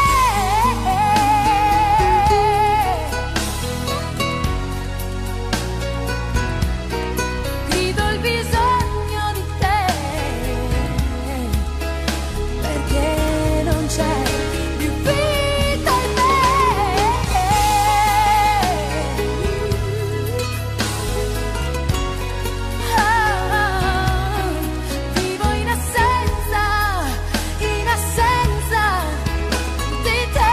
Grido il bisogno di te, perché non c'è più vita in me. Ah, vivo in assenza, in assenza di te.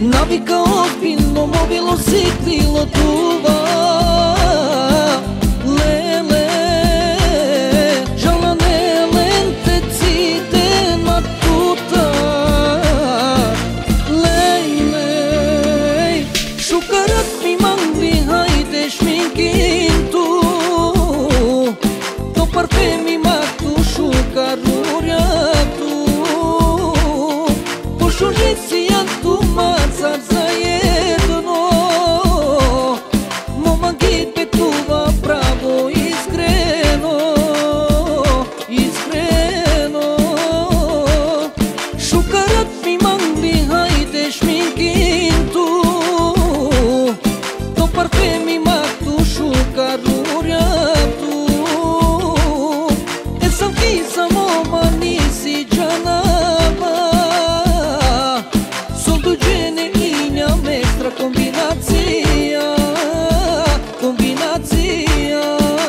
Navica ozbiljno, mobilo siklilo tuva. Lele, žalane lente cite na tuta. Lej, lej, šukarat mi mangli, hajde šminkin tu. To parfemi maktu šukarurja tu. Pošužici tu macar zajedno. Momagit petuva pravo iskreno. Iskreno. Šukarat mi mangli, hajde šminkin tu. To parfemi maktu šukarurja tu. E sam ti samo ma nisi džanama. Kombinacija, kombinacija.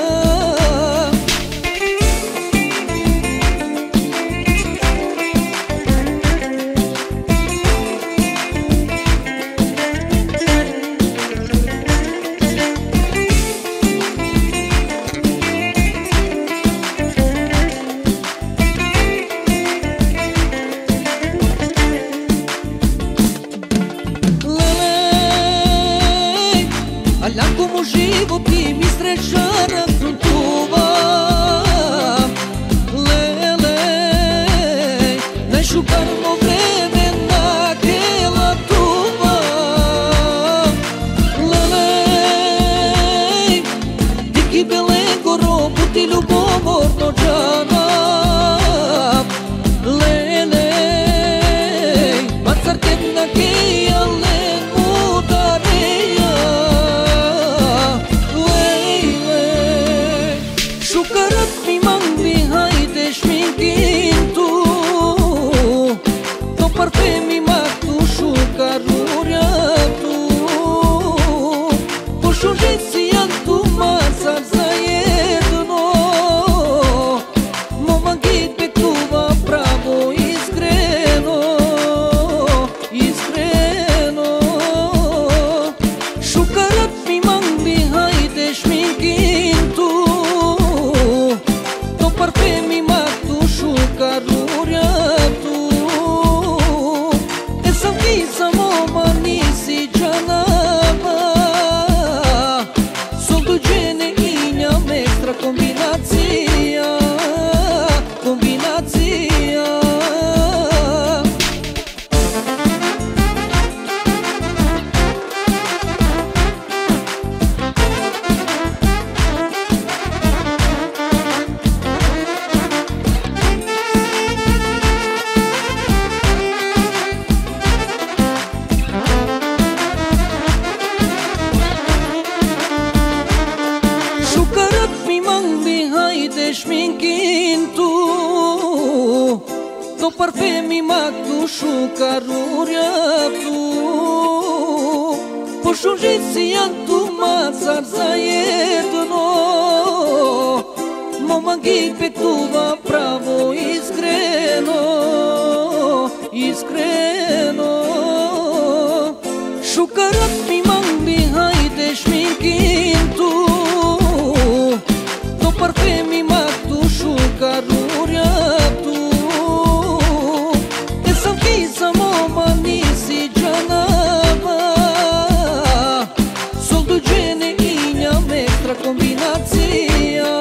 Alako mu život i mi srećana tuva. Lele, najšukarno vreme nakela tuva. Lele, diki belego robu ti ljubomorno džana. Lele, macar tjedna keja len udareja. Šukarat mi mangli, hajde šminkin tu. To parfemi maktu šukarurja tu. Pošužici tu macar zajedno. Momagit petuva pravo iskreno. Iskreno. Šukarat mi mangli, hajde šminkin tu. Parfemi maktu šukarurja tu. E sam ti samo ma nisi džanama. Solduđene inja mestra kombinacija. Kombinacija. Šminkin tu. To parfemi maktu šukarurja tu. Pošužici tu macar zajedno. Momagit petuva pravo iskreno. Iskreno. Šukarat mi mangli, hajde šminkin tu. To parfemi maktu šukarurja tu. E sam ti samo ma nisi džanama. Solduđene inja mestra kombinacija.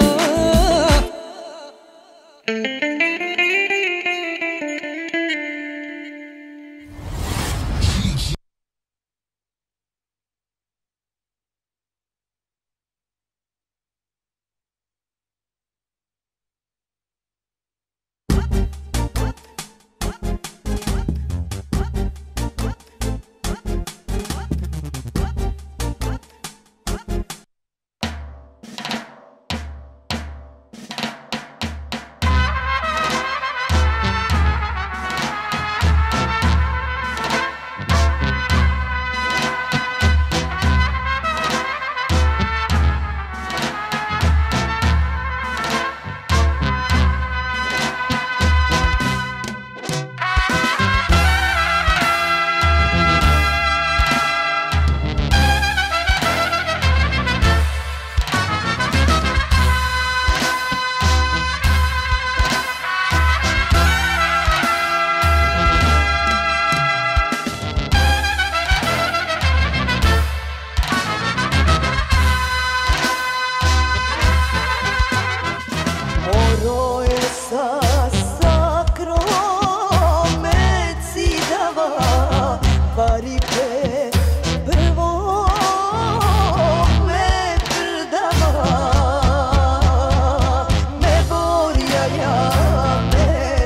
pari pe prvo me prdava me borja ja me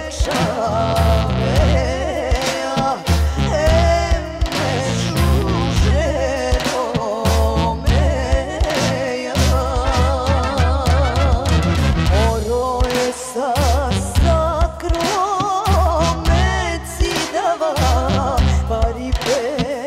čaveja e me žužero meja oro je sa sakro me cidava pari pe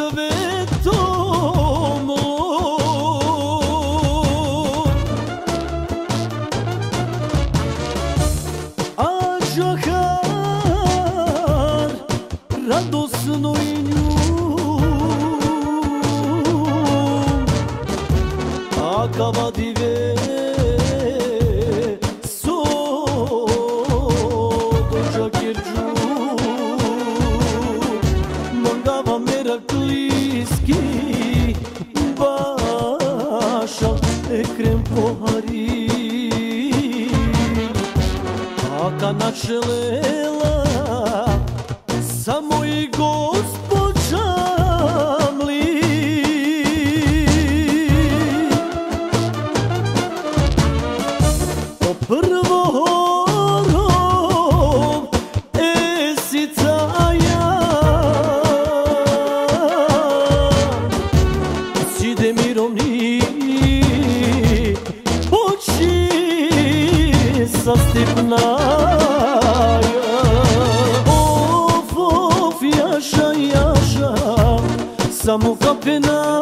svetom a džahar radosno i nju a kavadive so dođakirđu mangava merakliski bašal ekrem pohari aka načelela samo i gospođa mli po prvo horov esica ja side mirovni poči sa stipnaja of of jaša jaša samo kapena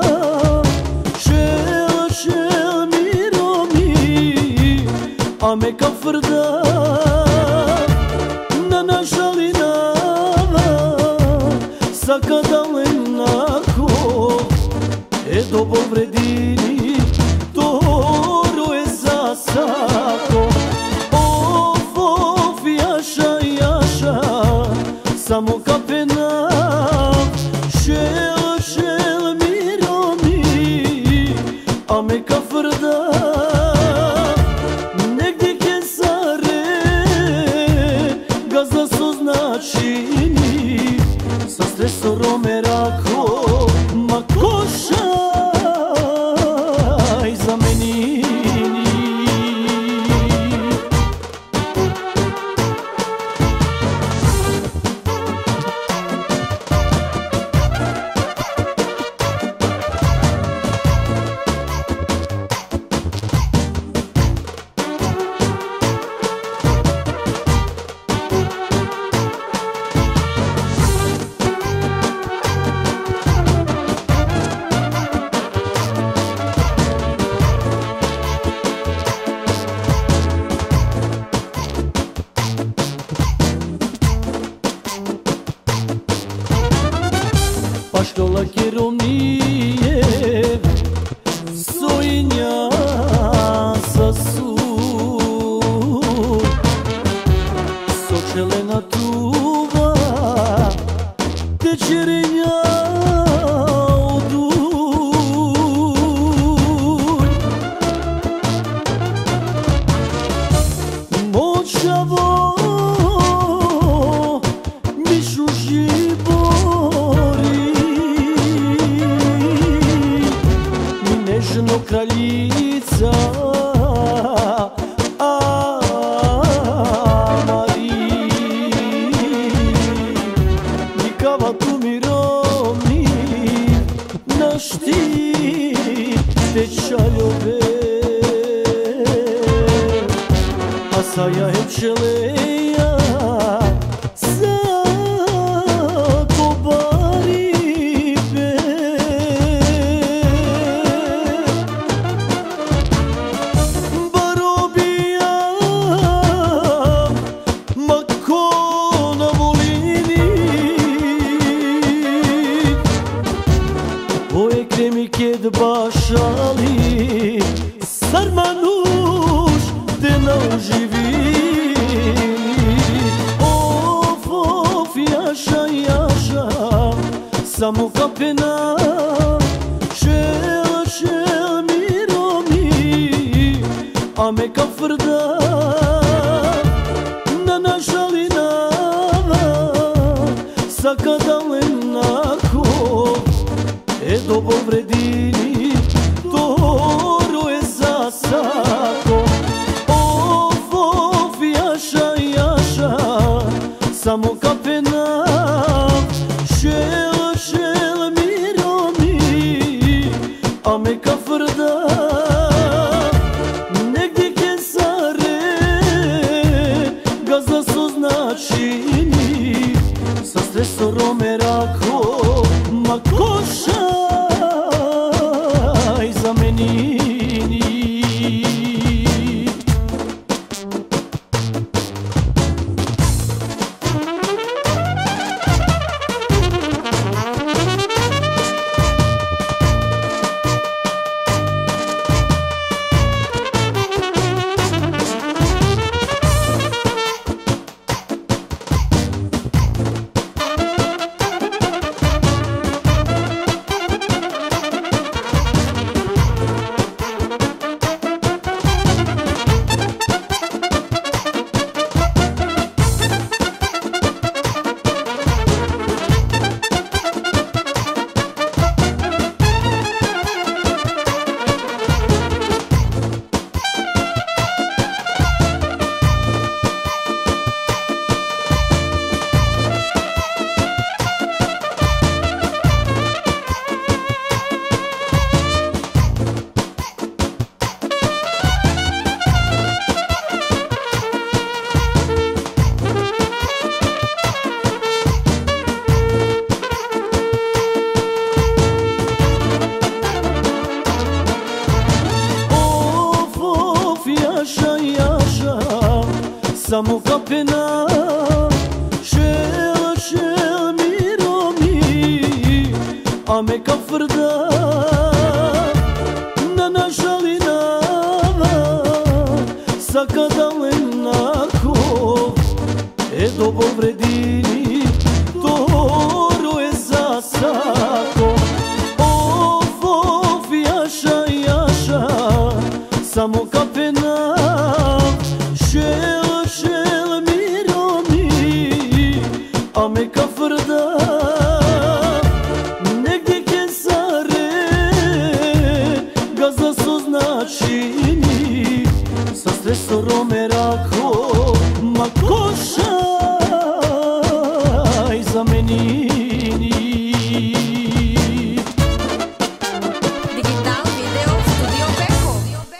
šel šel mirovni a me kafrda na nažalinava sakadalenako e dobro vredini toro je za sako of of jaša jaša samo kapena šel šel miromi a me kafrda negdje kesare gazda su značini sa stresorom erako ma košaj za menini Paštola Keromijev Sojinja sa su Sočelena tuva Tečerenja odulj Močavo Mišu živori Nežno kraljica a Mari nikava tu mirovni naš ti tečaljove a saja je pčeleja sa kobaribe Ked bašali sarmanuš te na uživili of of jaša jaša samo kapena šel šel miromi a me kafrda na nažalinava sakadalenako e dobro vredini toro je za sako of of jaša jaša samo kapena šel šel miromi a me kafrda negdje kesare gazda su značini sa stresorom erako ma košaj zamenini. Samo kapena, šel, šel miromi, a me kafrda, na nažali nama, sakadalenako, e dobo vredini, toro je za sako. Of, of, jaša, jaša, samo kapena, šel, šel miromi, a me kafrda, negdje kesare, gazda su značini, sa stresorom erako, ma košaj zamenini. Digital Video Studio Beko.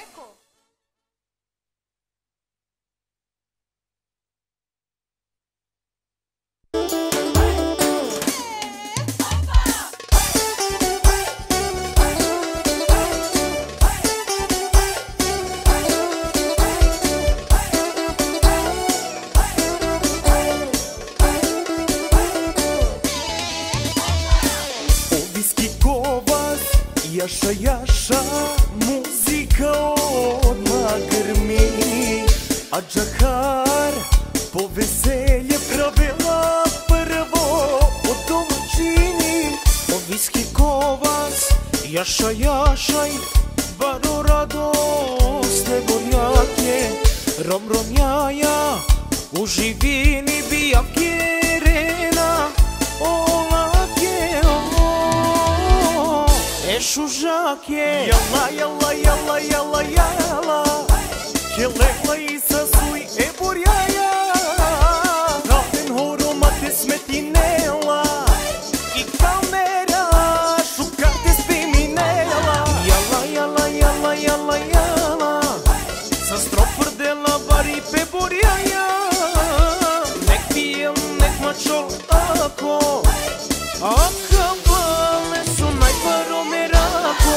Oviski kovas, jaša, jaša, muzika odmah grmi, a džahar po veselje pravila prvo od domaćini. Oviski kovas, jaša, jašaj, baro radosne gorjake, rom, rom, jaja, u živini bijavke rena, olake, o, ešužake. Jala, jala, jala, jala, jala, kelekla i sasuj, e borjaja, kafen horoma te smetinela, i kamera šukate spiminela. Jala, jala, jala, jala, jala, sa stroprdela bari pe borjaja, nek pijem, nek mačol ako, a kabale su najparomerako.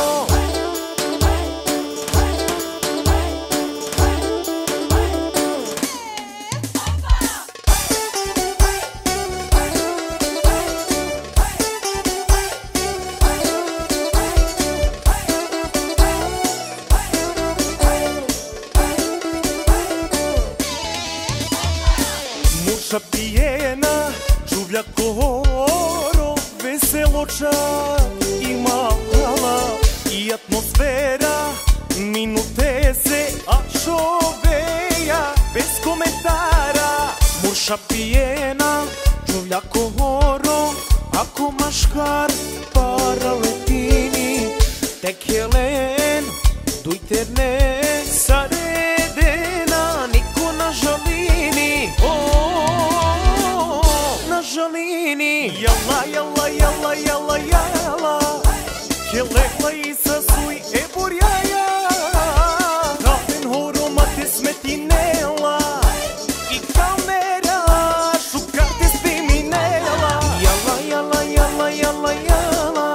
Muša pijena, čuvlja koro, veselo čak i mala, i atmosfera, minute se, a šoveja, bez komentara. Muša pijena, čuvlja koro, ako maškar paraletini, tek Helen, dujterne, saredena, niko na žalini, o, na žalini. Jala, jala, jala, jala, jala, kelekla i sasuj, e borjaja, kafen horoma te smetinela, i kamera šukate spiminela. Jala, jala, jala, jala, jala,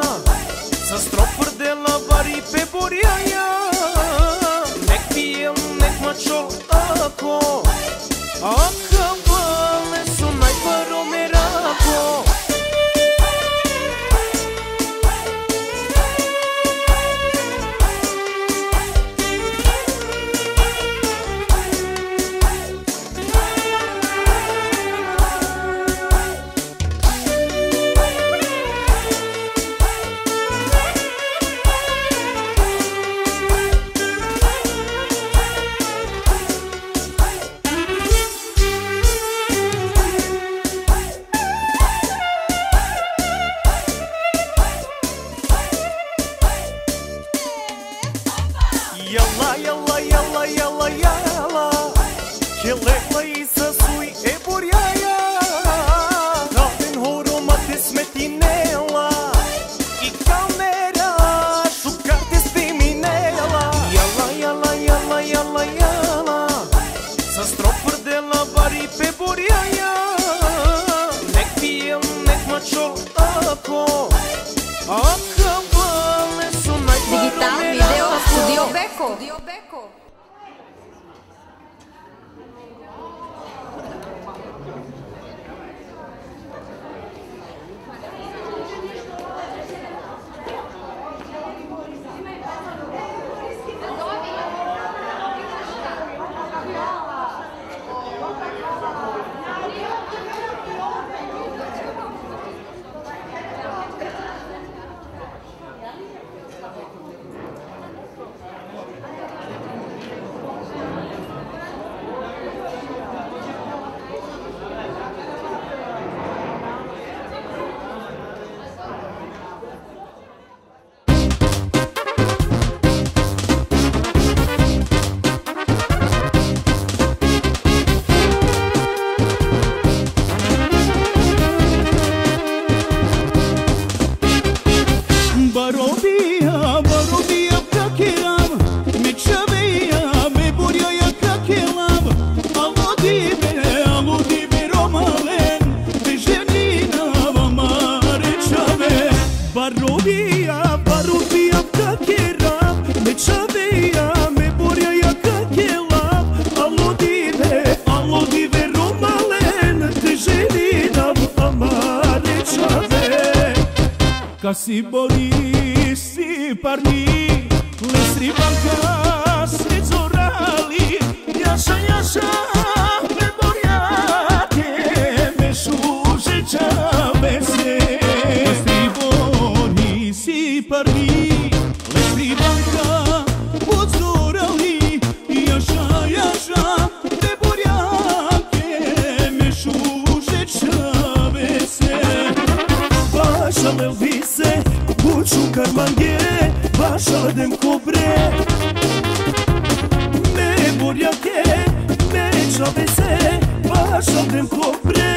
Ka si Boris, si Parni, Lestri Banca, si Zorali, Jaša, Jaša, me Borjake, me Šužića vese. Lestri Boris, si Parni, Lestri Banka, Zorali, Jaša, Jaša, me Borjake, me Šužića vese. Baša me vise, buču karmange, baša dem kobre. Me borjake, me čavese, baša dem kobre.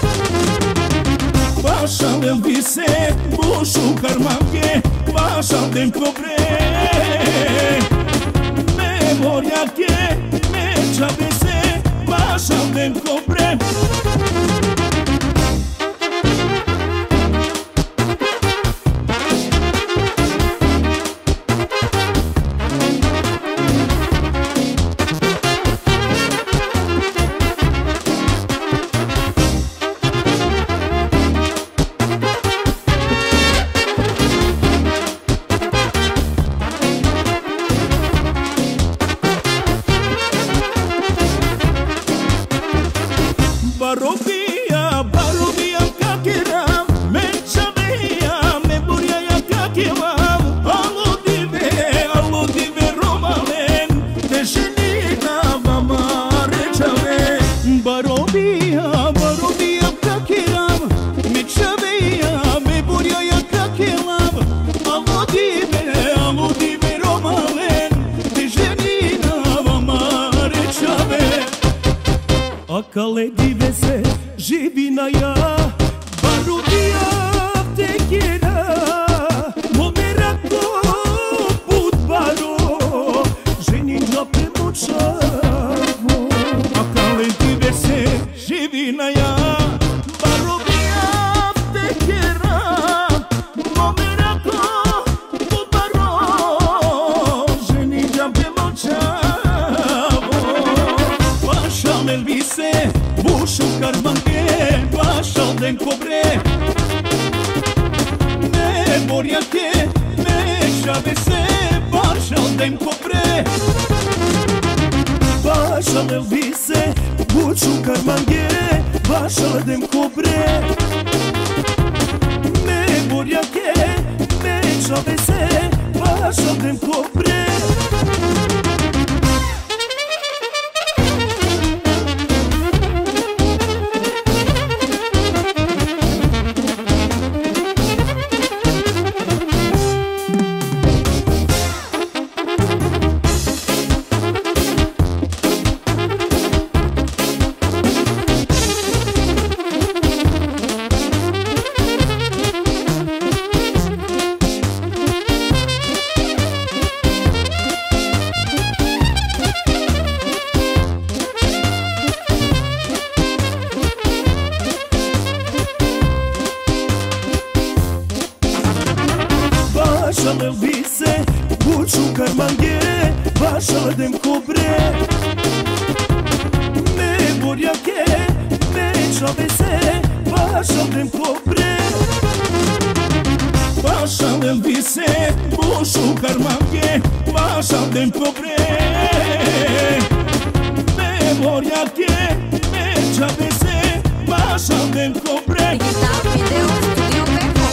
Baša me vise, buču karmange, baša dem kobre. Me borjake, me čavese, baša dem kobre. Barovija, barovija kakiram, me čavija, me borjaja kakiram. Alo dive, alo dive romalen, te ženina vama rečave. Barovija, barovija kakiram, me čavija, me borjaja kakiram. Alo dive, alo dive romalen, te ženina vama rečave. Akale dive se živina ja, barudija te kjera, momerako put baro, ženin džape močavo. Akale dive se živina ja, barudija te kjera, momerako put baro, ženin džape močavo. Baša me vise, bušu karmange, baša den kobre. Me borjake, me čavese, baša den kobre. Baša me vise, bušu karmange, baša den kobre. Me borjake, me čavese, baša den kobre. Baša me vise, buču karmange, baša dem kobre. Me borjake, me čavese, baša dem kobre. Baša me vise, buču karmange, baša dem kobre. Me borjake, me čavese, baša dem kobre. Digital Video Studio Beko.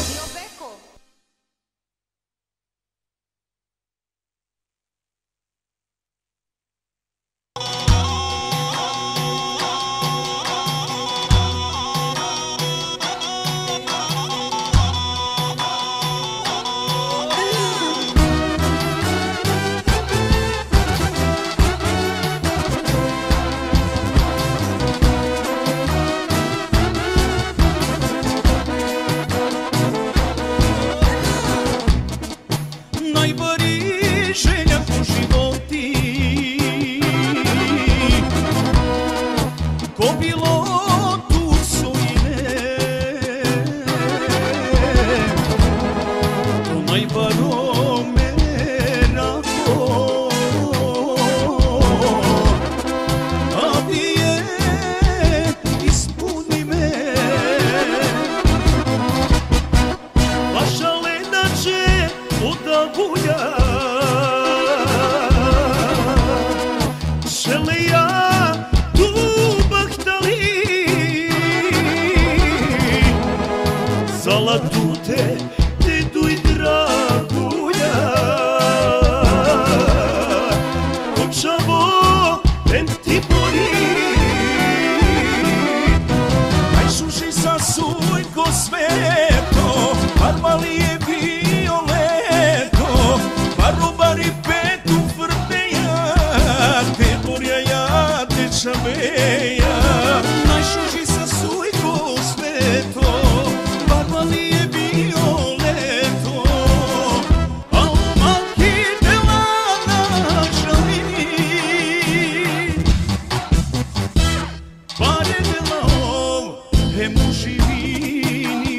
Salatute, dedu i draguja Kočavo, ben ti bori Najsuži sa sujko sveto Barbalije violeto Barobari petu vrteja Te borja ja, te čabeja Najsuži sa sujko sveto Barbalije violeto Alma ti dela na žalini Pare dela ov, hemu živini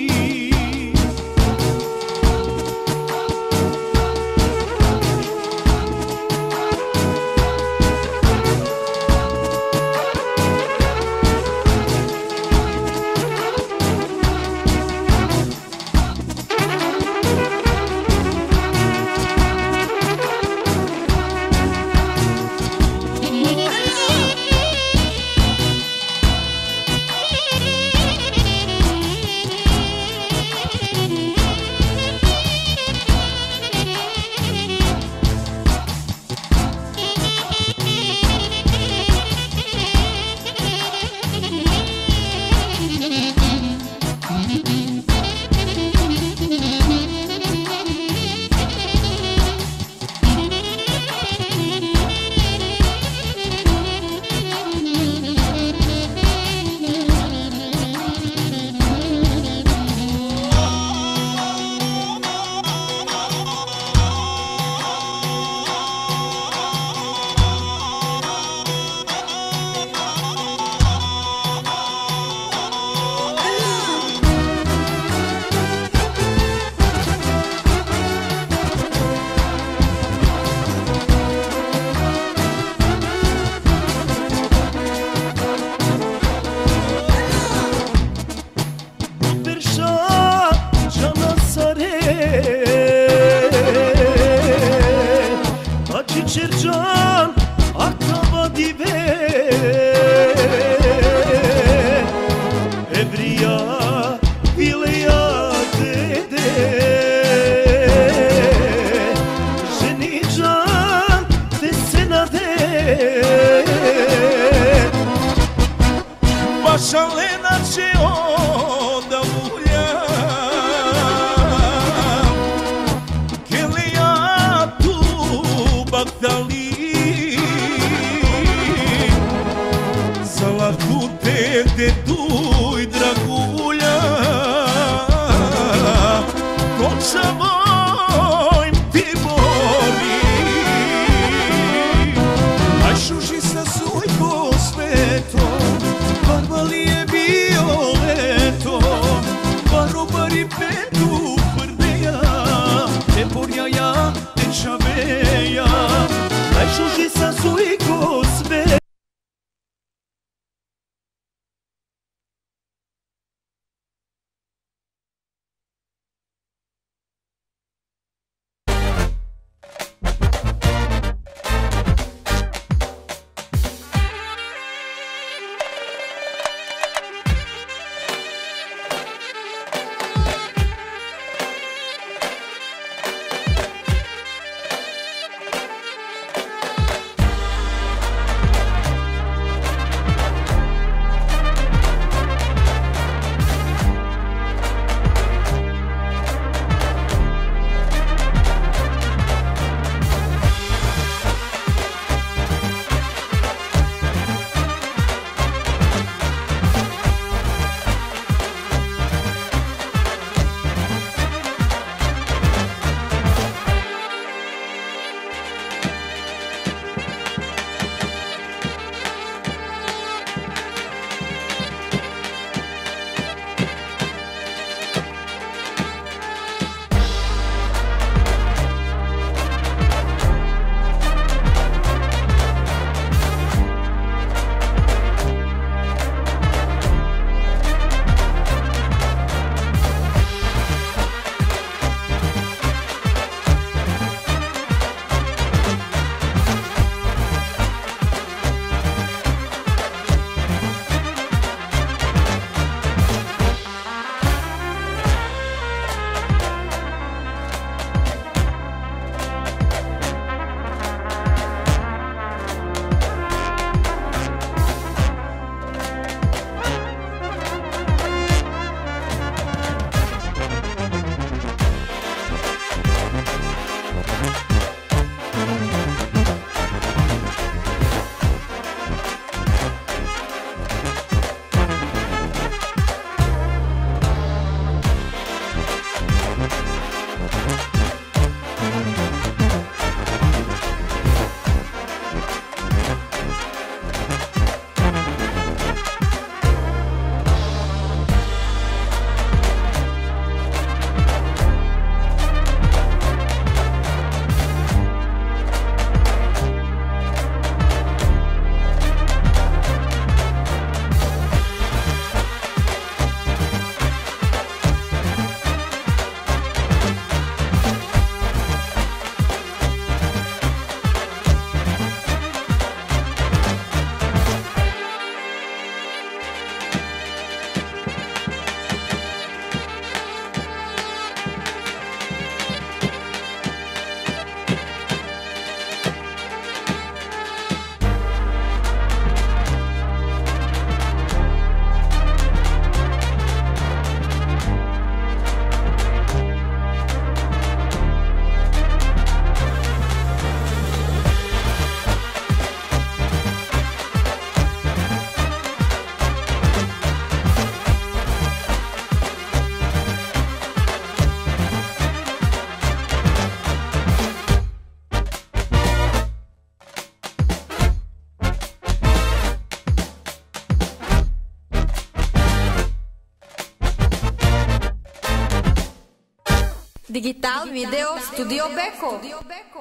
Digital Video Studio Beko.